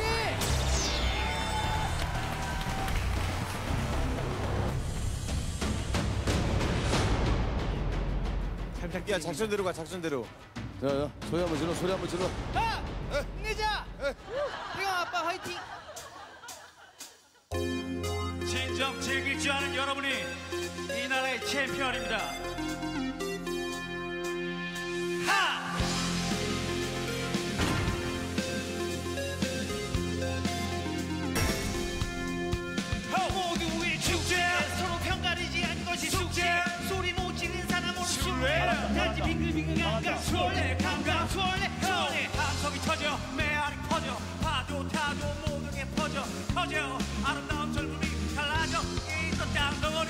야 작전대로 가 작전대로. 자 소리 한번 질러 소리 한번 질러. 내자! 태영 아빠 화이팅! 진정 즐길 줄 아는 여러분이 이 나라의 챔피언입니다. 하! 모두의 축제 서로 편가르지 않는 것이 숙제 소리 못 지른 사람 오늘 술래 단지 빙글빙글 감각 술래 감각 술래 함성이 터져 메아리 퍼져 파도 타도 모두에 퍼져 아름다운 젊음이 달라져 있던 땅덩어리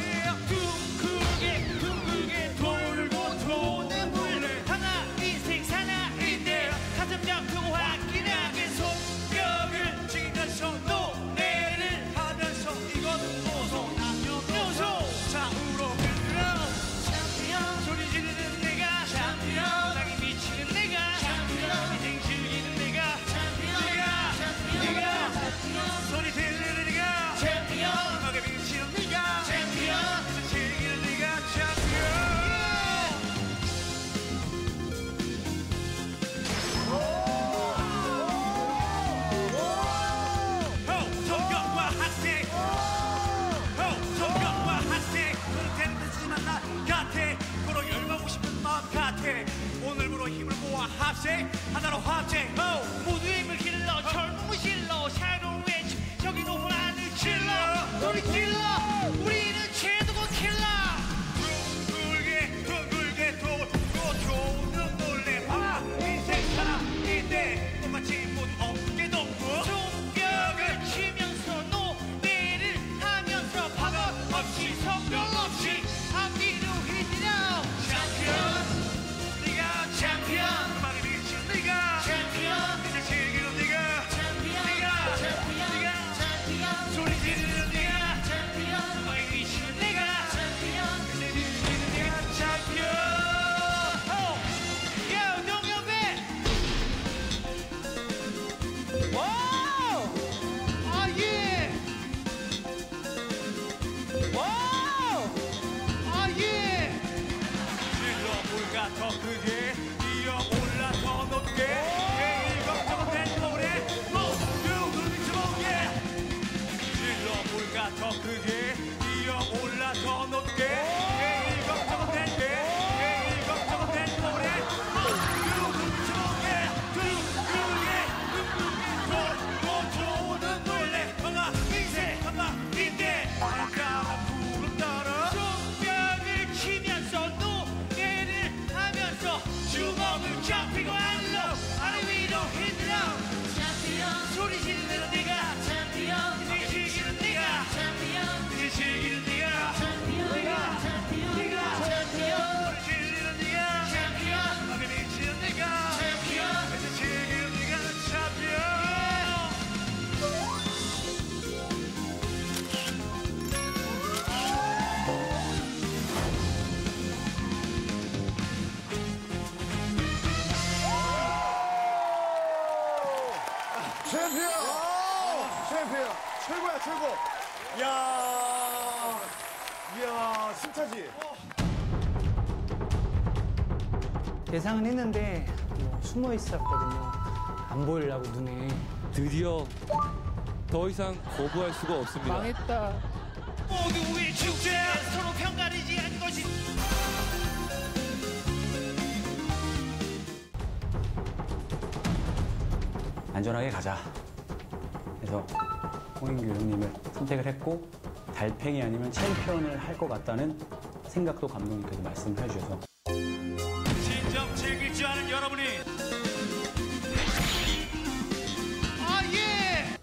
둥글게 돌고 도는 물레 하나 인생 사나이인데 가슴 잡고 화기나게 손뼉을 치면서 노래를 하면서 이건 모소 남녀노소 좌우로 흔들어 챔피언 소리 지르는 내가 챔피언 나게 미치는 내가 챔피언 인생 즐기는 내가 내가 소리 지르는 내가 챔피언 나게 미치는 내가 챔피언 인생 즐기는 내가 챔피언 성격과 학생 성격과 학생 그렇게는 되지만 나 같아 그로 열망하고 싶은 마음 같아 오늘부로 힘을 모아 합세 하나로 합체 모두의 힘을 길러 젊음을 실러 새로운 외치 저기 높은 하늘 질러 소리 질러 우리는 최고의 킬러 둥글게 돌고 좋은 놀래 봐 인생 사람인데 똑같이 모두 어깨 동무 손뼉을 치면서 노래를 하면서 파도 없이 성별 없이 앞뒤로 휘날려 챔피언 네가 챔피언 음악에 미친 네가 챔피언 이제 즐기는 네가 챔피언 네가 소리 지르는 네가 챔피언 음악에 미치는 네가 챔피언 이제 즐기는 네가 챔피언 야 동현배 와우 아예 와우 아예 질러볼까 더 크게 뛰어올라 더 높게 내일 걱정된 노래 모두 눈치보게 질러볼까 더 크게 뛰어올라 더 높게 내일 걱정된 노래 모두 눈치보게 돌고 도는 놀래 엄마 인생 엄마인데 아까운 구름 따라 손뼉을 치면서 노래를 하면서 주먹을 잡히고 아래 위로 흔들어 소리 질러 최고. 이야, 승차지. 예상은 했는데 숨어 있었거든요. 안 보이려고 눈에. 드디어 더 이상 거부할 수가 없습니다. 망했다. 모두의 축제 서로 편가르지 않는 것이 안전하게 가자. 그래서 홍인규 형님을 선택을 했고 달팽이 아니면 챔피언을 할 것 같다는 생각도 감독님께서 말씀해 주셔서 진정 즐길 줄 아는 여러분이 예!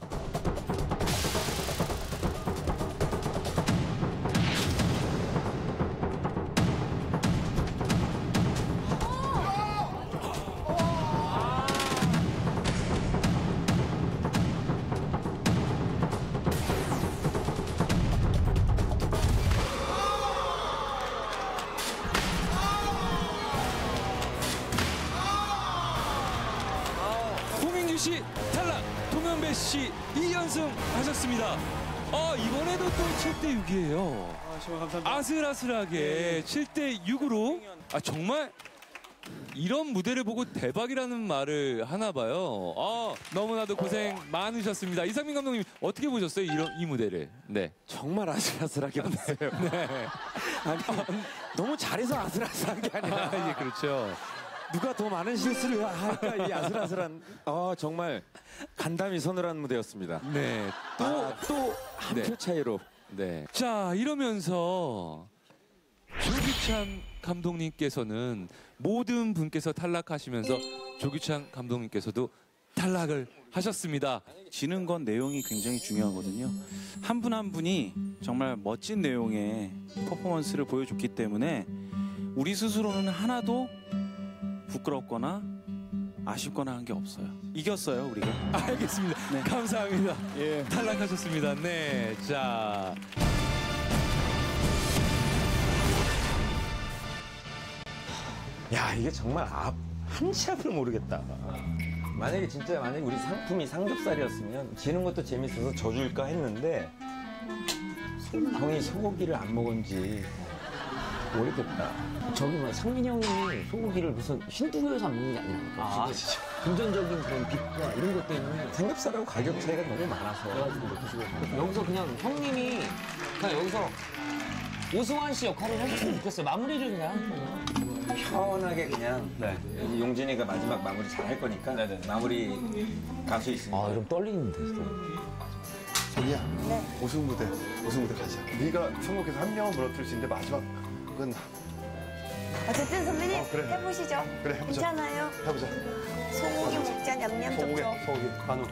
홍인규 씨 탈락, 동현배 씨 2연승 하셨습니다. 이번에도 또 7대 6이에요. 아슬아슬하게 7대 6으로 정말 이런 무대를 보고 대박이라는 말을 하나 봐요. 너무나도 고생 많으셨습니다. 이상민 감독님 어떻게 보셨어요? 이 무대를? 네. 정말 아슬아슬하게 봤어요. 네. 아니, 너무 잘해서 아슬아슬한 게 아니라. 예, 그렇죠. 누가 더 많은 실수를 할까 이 아슬아슬한 정말 간담이 서늘한 무대였습니다. 네. 또 한 표 차이로. 네. 자, 이러면서 조규찬 감독님께서는 모든 분께서 탈락하시면서 조규찬 감독님께서도 탈락을 하셨습니다. 지는 건 내용이 굉장히 중요하거든요. 한 분 한 분이 정말 멋진 내용의 퍼포먼스를 보여줬기 때문에 우리 스스로는 하나도 부끄럽거나 아쉽거나 한 게 없어요. 이겼어요, 우리가. 알겠습니다. 네. 감사합니다. 예. 탈락하셨습니다. 네. 자. 야, 이게 정말 한치 앞을 모르겠다. 만약에 우리 상품이 삼겹살이었으면 지는 것도 재밌어서 져줄까 했는데 형이 소고기를 안 먹은지 오래됐다. 저기 상민이 형님이 소고기를 무슨 흰두부에서 안 먹는 게 아니라니까. 진짜 금전적인 그런 빚과 이런 것 때문에 삼겹살하고 가격 차이가 너무 많아서 그래가지고 못 드시고. 여기서 그냥 형님이 그냥 여기서 오승환 씨 역할을 해줬으면 좋겠어요. 마무리를 그냥. 편하게 그냥 용진이가 마지막 마무리 잘 할 거니까 마무리 가수 있으니까. 이러면 떨리는데. 자기야, 우승 무대 가자. 네가 성공해서 한 명은 물어뜯을 수 있는데 마지막은 어쨌든 선배님 그래. 해보시죠. 그래, 해보자. 괜찮아요. 해보자. 소고기 먹자 냠냠 쩝쩝. 소고기 간우.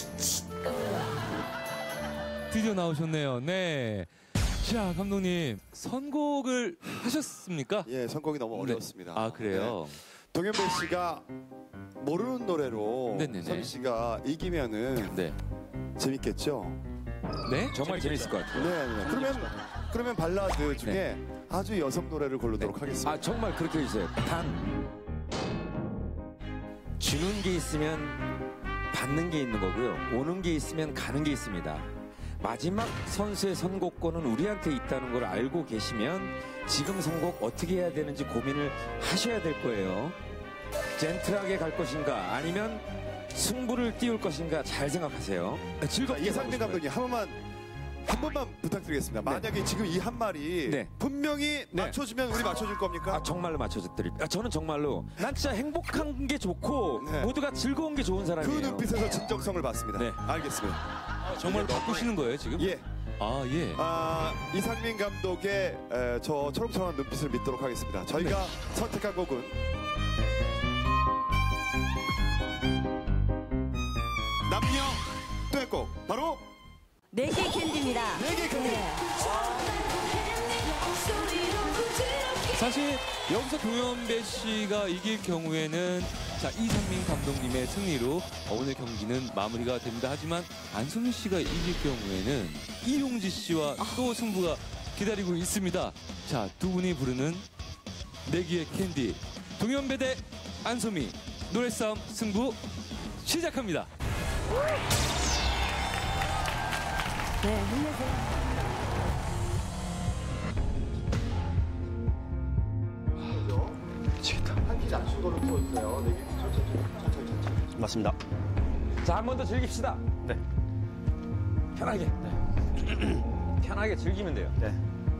드디어 나오셨네요. 네. 자, 감독님 선곡을 하셨습니까? 예, 선곡이 너무 어려웠습니다. 아, 그래요? 네. 동현배 씨가 모르는 노래로 네네네. 선희 씨가 이기면은 재밌겠죠? 네? 정말 재밌을 것 같아요. 네. 그러면 발라드 중에 아주 여성 노래를 고르도록 하겠습니다. 정말 그렇게 있어요. 단 주는 게 있으면 받는 게 있는 거고요. 오는 게 있으면 가는 게 있습니다. 마지막 선수의 선곡권은 우리한테 있다는 걸 알고 계시면 지금 선곡 어떻게 해야 되는지 고민을 하셔야 될 거예요. 젠틀하게 갈 것인가 아니면 승부를 띄울 것인가 잘 생각하세요. 즐겁게 이상민 감독님 한 번만 부탁드리겠습니다. 만약에 지금 이 한 말이 분명히 맞춰주면 우리 맞춰줄 겁니까? 정말로 맞춰드립니다. 저는 정말로 난 진짜 행복한 게 좋고 모두가 즐거운 게 좋은 사람이에요. 그 눈빛에서 진정성을 봤습니다. 네. 알겠습니다. 정말 바꾸시는 거예요 지금? 예. 예. 이상민 감독의 저 초롱초롱한 눈빛을 믿도록 하겠습니다. 저희가 선택한 곡은 남녀 듀엣곡 바로 네개 캔디입니다. 네개 캔디. 사실 여기서 동현배 씨가 이길 경우에는 이상민 감독님의 승리로 오늘 경기는 마무리가 됩니다. 하지만 안성민 씨가 이길 경우에는 이용지 씨와 또 승부가 기다리고 있습니다. 자, 두 분이 부르는 내기의 캔디 동현배 대 안소미 노래싸움 승부 시작합니다. 네, 힘내세요. 미치겠다. 한키 낮춘 거로 또 있어요. 내기 천천히. 맞습니다. 자, 한 번 더 즐깁시다. 네. 편하게. 편하게 즐기면 돼요. 네.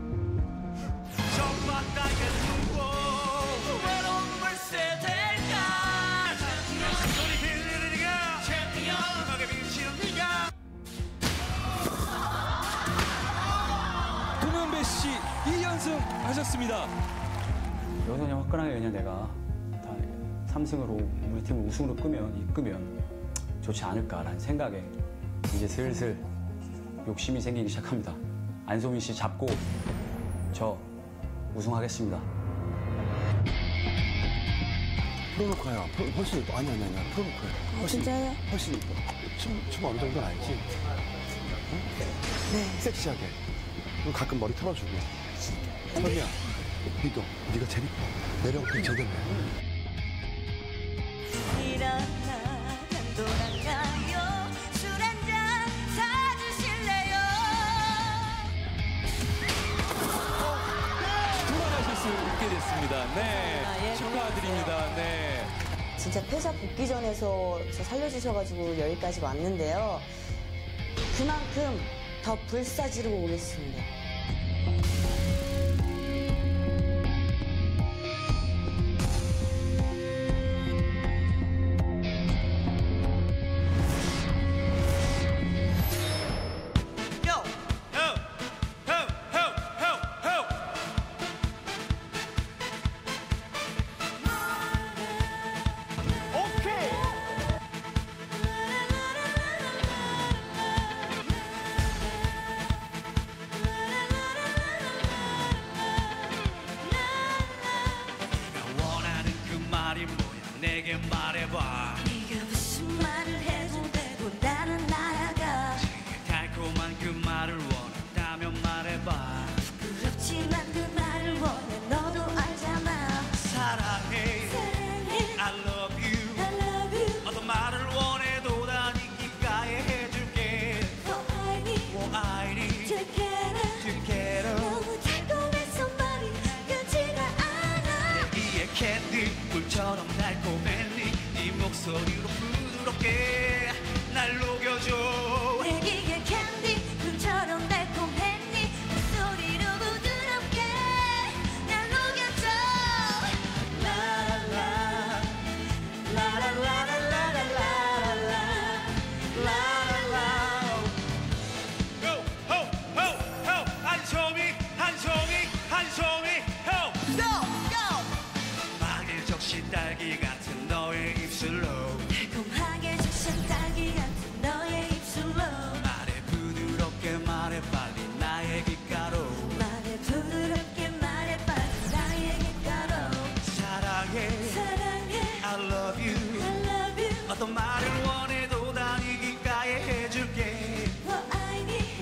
정말 나의 누구 외로운 물새들까 소리 들리는 네가 챔피언 너게 비치는 네가 동현배 씨 2연승 하셨습니다. 여기서 그냥 화끈하게 그냥 내가 다 3승으로 우리 팀을 우승으로 이끄면 좋지 않을까라는 생각에 이제 슬슬 욕심이 생기기 시작합니다. 안소민 씨 잡고 저 우승하겠습니다. 프로노카야. 훨씬 이뻐. 아니야. 프로노카야. 진짜요? 훨씬 이뻐. 춤 어느 정도 알지? 네. 섹시하게. 그리고 가끔 머리 털어주고. 선미야, 믿어. 네가 제일 이뻐. 매력 제대로 해. 일어나 돌아가요. 술 한잔 사주실래요? 돌아가실 수 있게 됐습니다. 네, 예, 축하드립니다. 네. 진짜 패자 복귀전에서 저 살려주셔가지고 여기까지 왔는데요. 그만큼 더 불사지르고 오겠습니다. 원하는 그 말이 뭐야 내게 말해봐 네가 무슨 말을 해도 되고 나는 날아가. 달콤한 그 말을 원한다면 말해봐 부끄럽지만 그 말을 원해. 너도 알잖아. 사랑해 I love you 어떤 말을 원해도 난 인기가에 해줄게 원하니 together 너무 달콤해서 말이 끝지가 않아. 내 이에 캔디 꿀처럼 달콤했니 네 목소리로 부드럽게 날 녹여줘 내 귀에 캔디 눈처럼 달콤했니. 목소리로 부드럽게 날 녹여줘. 라라라 라라라라라라라라 라라라. 한송이 막일 적신 딸기 같은 너의 입술로 달콤하게 적신 딸기 같은 너의 입술로 말해 부드럽게 말해 빨리 나의 귓가로 말해 부드럽게 말해 빨리 나의 귓가로. 사랑해 I love you 어떤 말을 원해도 난 이 귓가에 해줄게 원하니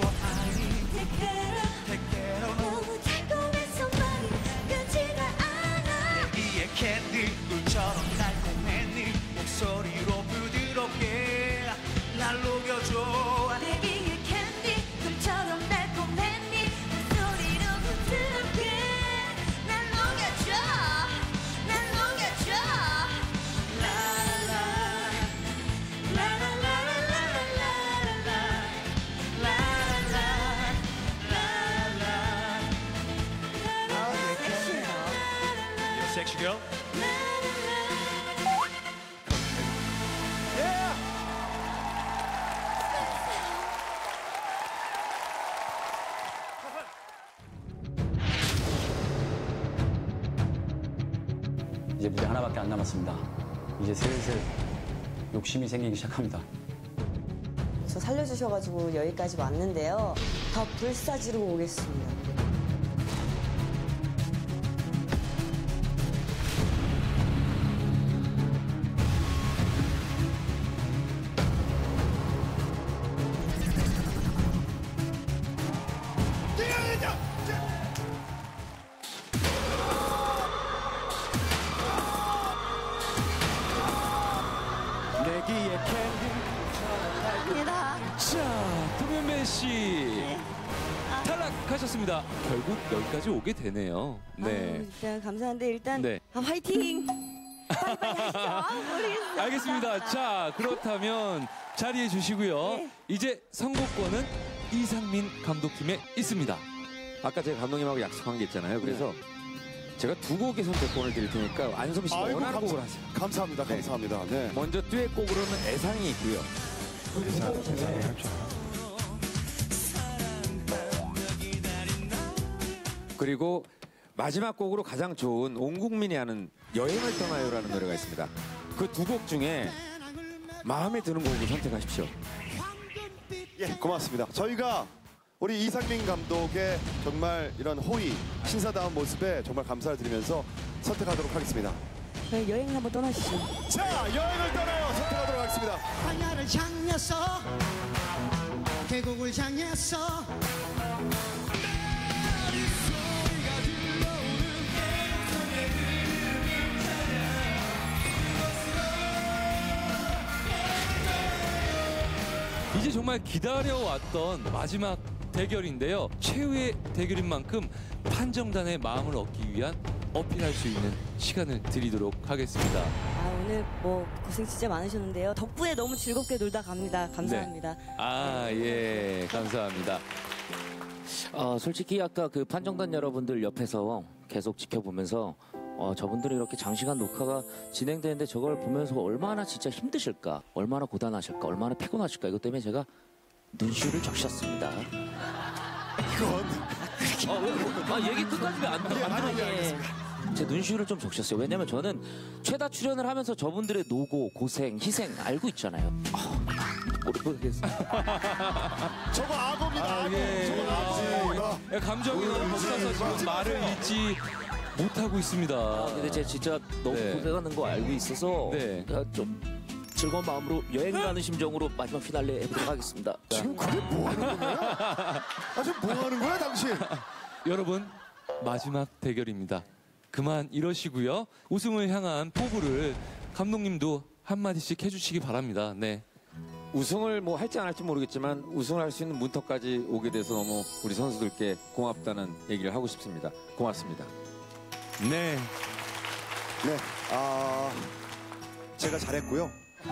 take care of 너무 달콤해서 말이 끝지가 않아. 내 이에 캔디 꿀처럼 달콤했니 목소리로 부드럽게 날 녹여줘 내 귀에 캔디 꿈처럼 달콤했니. 목소리로 부드럽게 날 녹여줘. 날 녹여줘. 라라라 섹시 girl 이제 무대 하나밖에 안 남았습니다. 이제 슬슬 욕심이 생기기 시작합니다. 저 살려주셔가지고 여기까지 왔는데요. 더 불사지르고 오겠습니다. 내기의 캔디. 자, 동현배 씨 선택하셨습니다. 결국 여기까지 오게 되네요. 네. 일단 감사한데 일단 네. 화이팅. 빨리빨리 하시죠. 모르겠어요. 알겠습니다. 자, 그렇다면 자리해 주시고요. 이제 선곡권은 이상민 감독팀에 있습니다. 아까 제가 감독님하고 약속한 게 있잖아요. 그래서 제가 두 곡의 선택권을 드릴 테니까 안som 씨가 아이고, 원하는 곡을 하세요. 감사합니다. 감사합니다. 네. 먼저 듀엣곡으로는 애상이 있고요. 세상에 할 줄 알아. 그리고 마지막 곡으로 가장 좋은 온 국민이 아는 여행을 떠나요라는 노래가 있습니다. 그 두 곡 중에 마음에 드는 곡을 선택하십시오. 예, 고맙습니다. 저희가 우리 이상민 감독의 정말 이런 호의, 신사다운 모습에 정말 감사를 드리면서 선택하도록 하겠습니다. 네, 여행 한번 떠나시죠. 자, 여행을 떠나요. 선택하도록 하겠습니다. 하나를 향해서 계곡을 향해서 이제 정말 기다려왔던 마지막 대결인데요. 최후의 대결인 만큼 판정단의 마음을 얻기 위한 어필할 수 있는 시간을 드리도록 하겠습니다. 오늘 뭐 고생 진짜 많으셨는데요. 덕분에 너무 즐겁게 놀다 갑니다. 감사합니다. 네. 아, 예, 감사합니다. 솔직히 아까 그 판정단 여러분들 옆에서 계속 지켜보면서 저분들이 이렇게 장시간 녹화가 진행되는데 저걸 보면서 얼마나 진짜 힘드실까, 얼마나 고단하실까, 얼마나 피곤하실까, 이것 때문에 제가 눈시울을 적셨습니다. 이건 얘기 끝까지 안 들었네. 제 눈시울을 좀 적셨어요. 왜냐면 저는 최다 출연을 하면서 저분들의 노고, 고생, 희생 알고 있잖아요. 모르겠습니다. 저거 악어입니다. 악어. 저거 악어. 예, 감정이 너무 벅차서 지금 말을 잊지 못하고 있습니다. 근데 제가 진짜 너무 고생하는 거 알고 있어서 좀 즐거운 마음으로 여행 가는 심정으로 마지막 피날레 해보도록 하겠습니다. 지금 그게 뭐 하는 거야? 지금 뭐 하는 거야, 당신? 여러분, 마지막 대결입니다. 그만 이러시고요. 우승을 향한 포부를 감독님도 한마디씩 해주시기 바랍니다. 네. 우승을 뭐 할지 안 할지 모르겠지만 우승을 할 수 있는 문턱까지 오게 돼서 너무 우리 선수들께 고맙다는 얘기를 하고 싶습니다. 고맙습니다. 네. 네. 제가 잘했고요.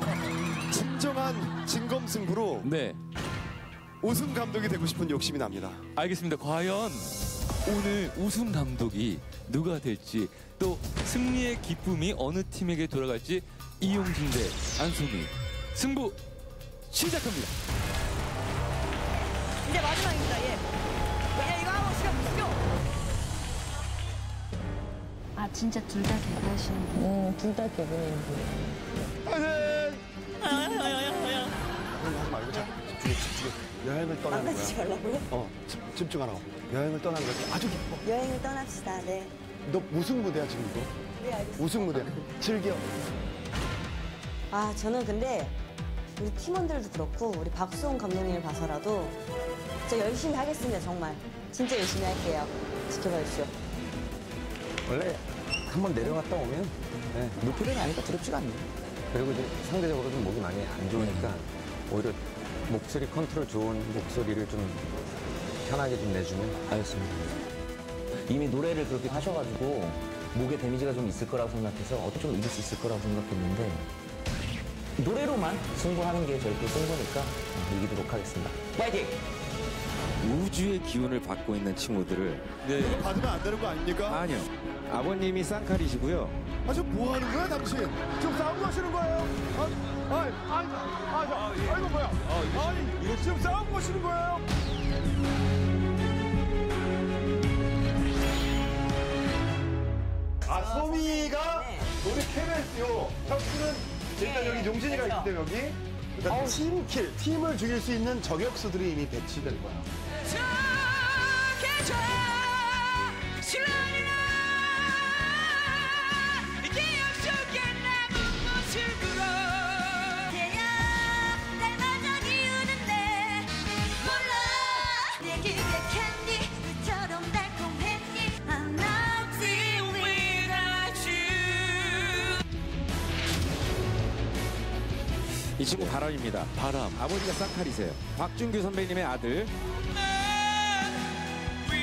진정한 진검승부로 우승 감독이 되고 싶은 욕심이 납니다. 알겠습니다. 과연 오늘 우승 감독이 누가 될지, 또 승리의 기쁨이 어느 팀에게 돌아갈지, 이용진 대 안소미 승부 시작합니다. 이제 마지막입니다. 예. 이거 하고 시간 주시죠. 아 진짜 둘 다 개그하시는 둘 다 개그맨 하지 말고 자, 집중해. 여행을 떠나는 거야. 망가지지 말라고요? 집중하라고. 여행을 떠나는 거야. 아주 기뻐. 여행을 떠납시다. 네. 너 무슨 무대야 지금 이거? 네, 알겠습니다. 무슨 무대? 즐겨. 저는 근데 우리 팀원들도 그렇고 우리 박수홍 감독님을 봐서라도 진짜 열심히 하겠습니다. 정말. 진짜 열심히 할게요. 지켜봐 주시오. 원래 한번 내려갔다 오면 높이를 가니까 두렵지가 않네요. 그리고 이제 상대적으로 좀 목이 많이 안 좋으니까 오히려 목소리 컨트롤 좋은 목소리를 좀 편하게 좀 내주면. 알겠습니다. 이미 노래를 그렇게 하셔가지고 목에 데미지가 좀 있을 거라고 생각해서 어떻게 좀 이길 수 있을 거라고 생각했는데 노래로만 승부하는 게 저희 또 승부니까 이기도록 하겠습니다. 파이팅! 우주의 기운을 받고 있는 친구들을 이거 받으면 안 되는 거 아닙니까? 아니요. 아버님이 쌍칼이시고요. 지금 뭐 하는 거야, 당신? 지금 싸움 하시는 거예요? 이거 뭐야? 이거 지금 싸움 거시는 거예요? 소미가 우리 KBS요. 혁수는 일단 여기 용진이가 있기 때문에 여기. 그러니까 팀킬, 팀을 죽일 수 있는 저격수들이 이미 배치된 거야. 이 친구 바람입니다. 바람. 아버지가 쌍칼이세요. 박준규 선배님의 아들.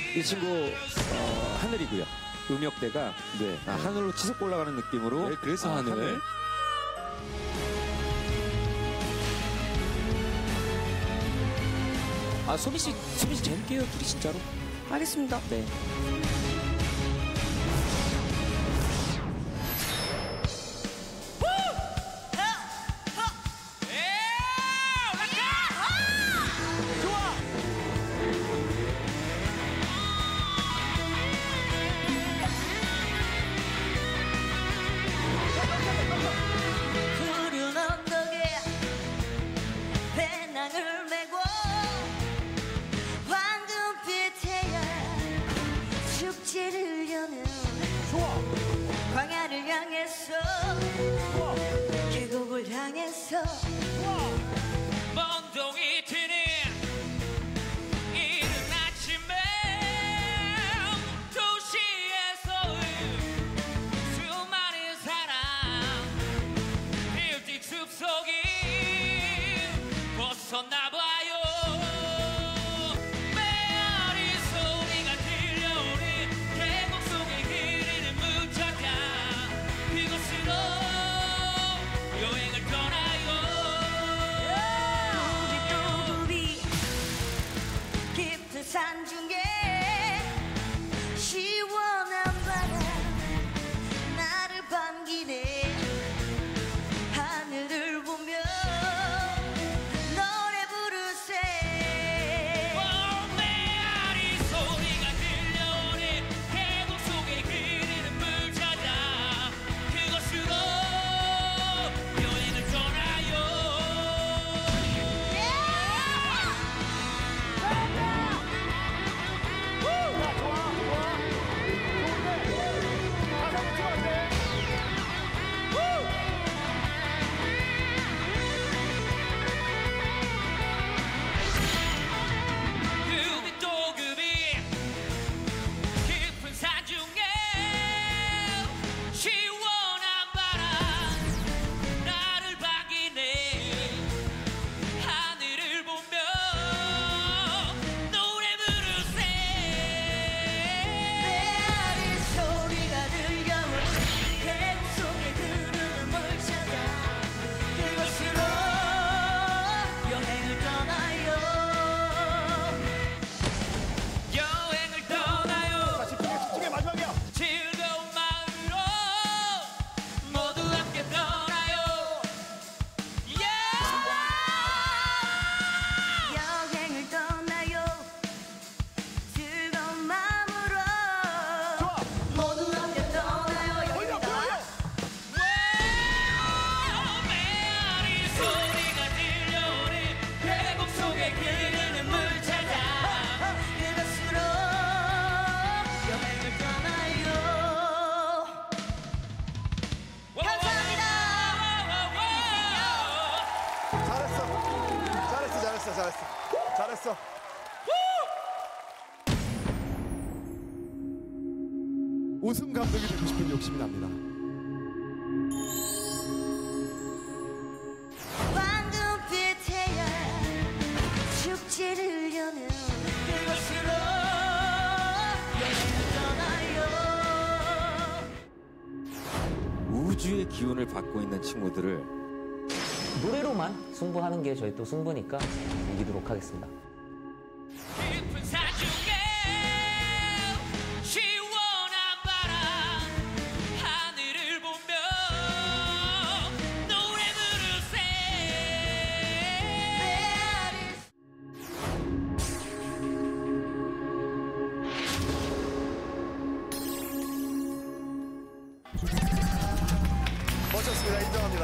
이 친구 하늘이고요. 음역대가 하늘로 치솟고 올라가는 느낌으로. 네, 그래서 하늘. 소미 씨 재밌게요, 둘이 진짜로. 알겠습니다. 네. 푸른 언덕에 배낭을 메고 황금빛 태양 축제를 여는 광야를 향해서 계곡을 향해서 멍동이 트는 이른 아침에 도시에서 수많은 사람 빌딩 숲속이 벗어나봐요. 메아리 소리가 들려오는 계곡 속에 흐르는 물자가 그곳으로 여행을 떠나요. 우리 깊은 산 중에 시원한 바람 나를 반기네. 하늘을 보며 노래 부르세. 메아리 소리가 들려오는 계곡 속에 흐르는 물 찾아 그곳으로 여행을 떠나요. 그빛 도급이 깊은 산 중에 시원한 바람 나를 반기네. 하늘을 보며 노래 부르세. 메아리 소리가 들려오는 계곡 속에 흐르는 물 찾아 그곳으로 여행을 떠나요. 여행을 떠나요. 집중해 마지막이야. 즐거운 마음으로 모두 함께 떠나요. 여행을 떠나요. 즐거운 마음으로 모두 함께 떠나요. 여행이다. 메아리 소리가 들려오는 계곡 속에 흐르는 물 찾아 그곳으로 여행을 떠나요. 감사합니다. 잘했어. 웃음 감독이 되고 싶은 욕심이 납니다. 황금빛 태양 축제를 여는 그곳으로 여행을 떠나요. 우주의 기운을 받고 있는 친구들을 노래로만 승부하는 게 저희 또 승부니까 이기도록 하겠습니다. 깊은 산 중에 시원한 바람 하늘을 보며 노래 부르세. 멋졌습니다. 인정합니다.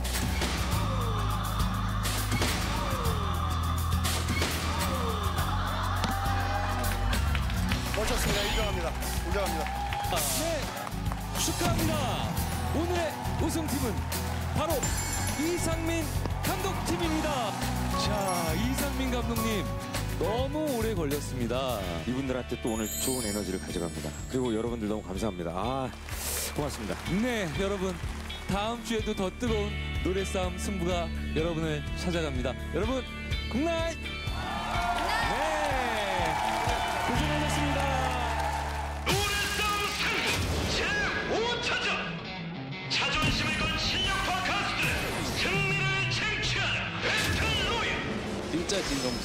멋졌습니다. 인정합니다. 네, 축하합니다. 오늘의 우승팀은 바로 이상민 감독팀입니다. 자, 이상민 감독님 너무 오래 걸렸습니다. 이분들한테 또 오늘 좋은 에너지를 가져갑니다. 그리고 여러분들 너무 감사합니다. 고맙습니다. 네, 여러분 다음 주에도 더 뜨거운 노래 싸움 승부가 여러분을 찾아갑니다. 여러분 굿나잇. 네, 고생하셨습니다.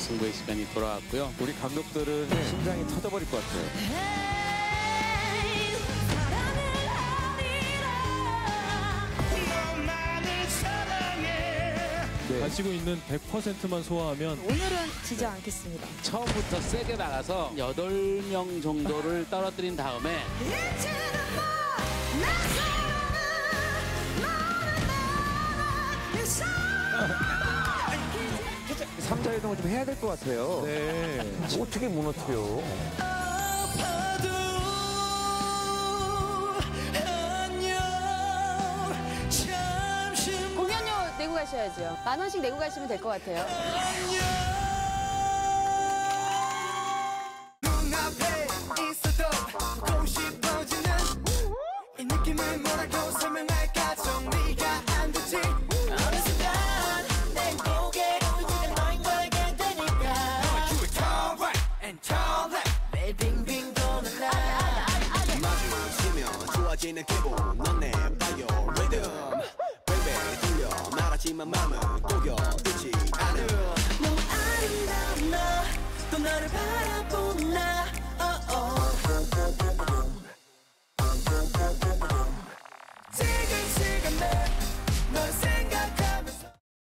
승부의 시간이 돌아왔고요. 우리 감독들은 심장이 터져버릴 것 같아요. 가지고 있는 100%만 소화하면 오늘은 지지 않겠습니다. 처음부터 세게 나가서 8명 정도를 떨어뜨린 다음에 삼자 이동을 좀 해야 될 것 같아요. 네. 어떻게 무너뜨려? 공연료 내고 가셔야죠. 10,000원씩 내고 가시면 될 것 같아요. 눈앞에 있어도 보고 싶어지는 이 느낌을 뭐라고 설명할까 정리가 안 되지 어느 순간 내 고개로 네가 너인 걸 알게 되니까 Turn right and turn left 매일 빙빙 도는 날 마지막 치면 좋아지는 기분 넌 내 바이오 리듬 베이베 들려 말하지만 맘은 꼬여 있지 않음 너무 아름다운 너 또 나를 바라보